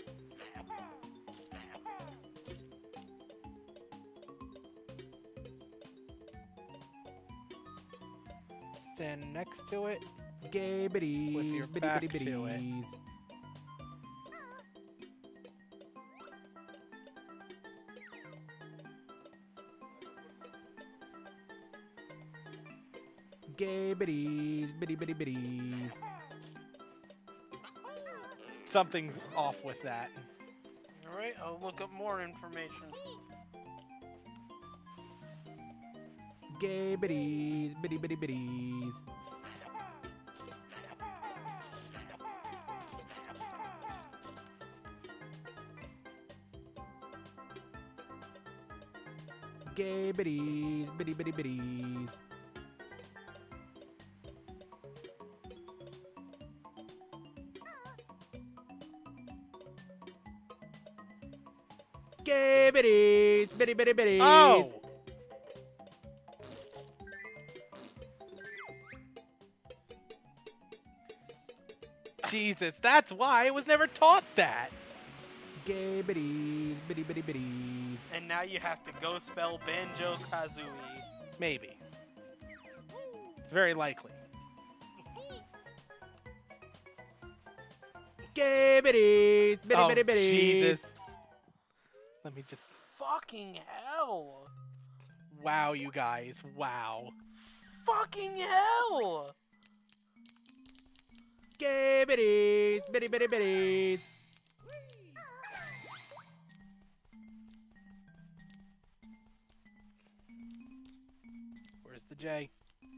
Stand next to it. Gay bitties, With your bitty back bitty to it. bitties. Gay bitties, bitty bitty bitties. Something's off with that. Alright, I'll look up more information. Gay bitties, bitty bitty bitties. Gay bitties, bitty bitty bitties. Gay bitties, bitty bitty bitties. Oh! Jesus, that's why I was never taught that. Gay bitties, bitty bitty bitties. And now you have to go spell Banjo-Kazooie. Maybe. It's very likely. Gay bitties, bitty Oh, bitty bitties. Jesus. Let me just... Fucking hell! Wow, you guys. Wow. Fucking hell! Gay bitties, bitty bitty bitties. Where's the J?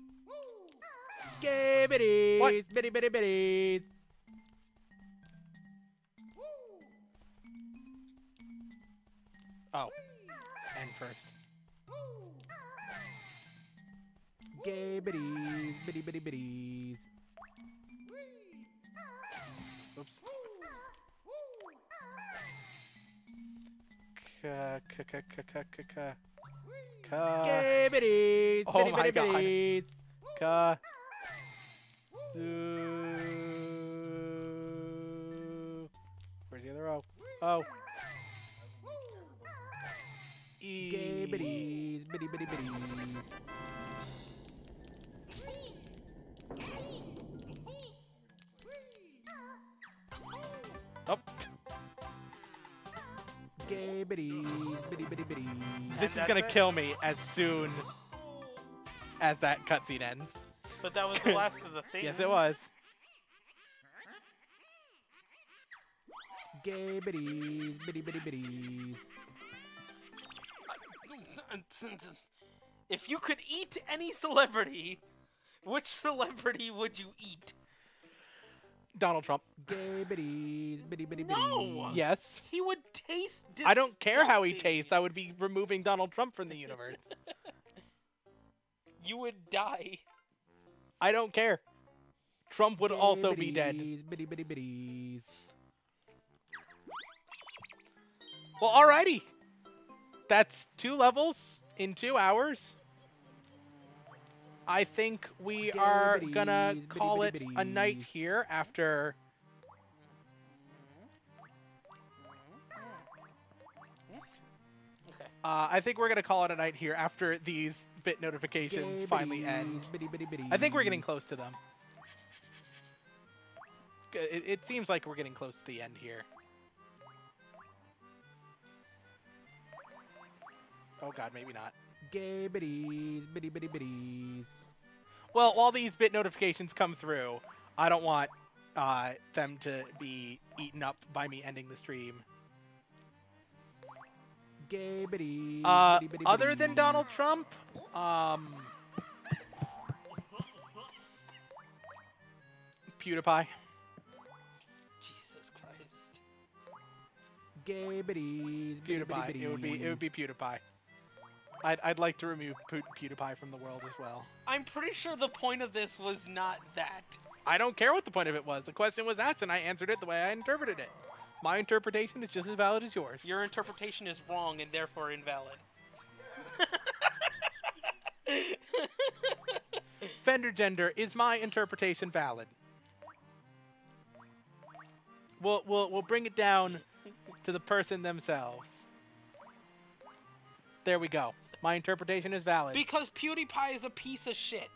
Gay bitties, What? bitty bitty bitties. Oh. N first. Gay bitties, bitty bitty bitties. Oops. Ka ka ka ka ka ka ka. Ka Gay bitties, oh bitty my bitty God. bitties. ka. Su. Where's the other O? Oh. E. Gay bitties, bitty bitty bitties. Oh. Gay bitties, bitty bitty bitties. This is that's gonna it? kill me as soon as that cutscene ends. But that was the last of the things. Yes, it was. Gay bitties, bitty bitty bitties. If you could eat any celebrity, which celebrity would you eat? Donald Trump. Gay bitties, bitty bitty bitties. No! Yes. He would taste disgusting. I don't care how he tastes. I would be removing Donald Trump from the universe. You would die. I don't care. Trump would Gay also be dead. bitties, bitty bitty bitties. Well, alrighty. That's two levels in two hours. I think we Gay are bitties, gonna bitty call it bitty a night bitties. here after. Okay. Uh, I think we're gonna call it a night here after these bit notifications Gay finally bitties, end. bitty bitty bitties. I think we're getting close to them. G- It, it seems like we're getting close to the end here. Oh god, maybe not. Gay bitties, bitty bitty bitties. Well, while these bit notifications come through, I don't want uh, them to be eaten up by me ending the stream. Gay bitties, Uh, bitty bitty other than bitties. Donald Trump, um, PewDiePie. Jesus Christ. Gay bitties, bitty bitty PewDiePie. bitties. It would be. It would be PewDiePie. I'd, I'd like to remove Pew- PewDiePie from the world as well. I'm pretty sure the point of this was not that. I don't care what the point of it was. The question was asked, and I answered it the way I interpreted it. My interpretation is just as valid as yours. Your interpretation is wrong and therefore invalid. Fender gender, is my interpretation valid? We'll, we'll, we'll bring it down to the person themselves. There we go. My interpretation is valid. Because PewDiePie is a piece of shit.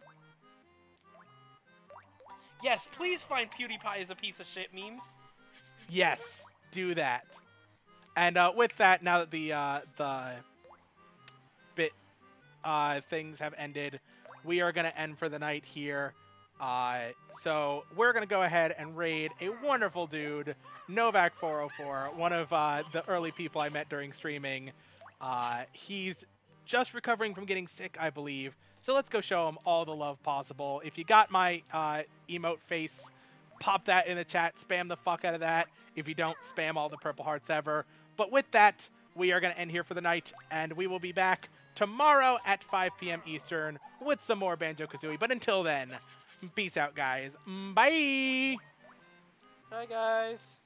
Yes, please find PewDiePie is a piece of shit memes. Yes, do that. And uh, with that, now that the uh, the bit uh, things have ended, we are going to end for the night here. Uh, so we're going to go ahead and raid a wonderful dude, Novak four oh four, one of uh, the early people I met during streaming. Uh, he's just recovering from getting sick, I believe. So let's go show him all the love possible. If you got my uh, emote face, pop that in the chat. Spam the fuck out of that. If you don't, spam all the purple hearts ever. But with that, we are going to end here for the night, and we will be back tomorrow at five p m Eastern with some more Banjo-Kazooie. But until then, peace out, guys. Bye! Bye, guys.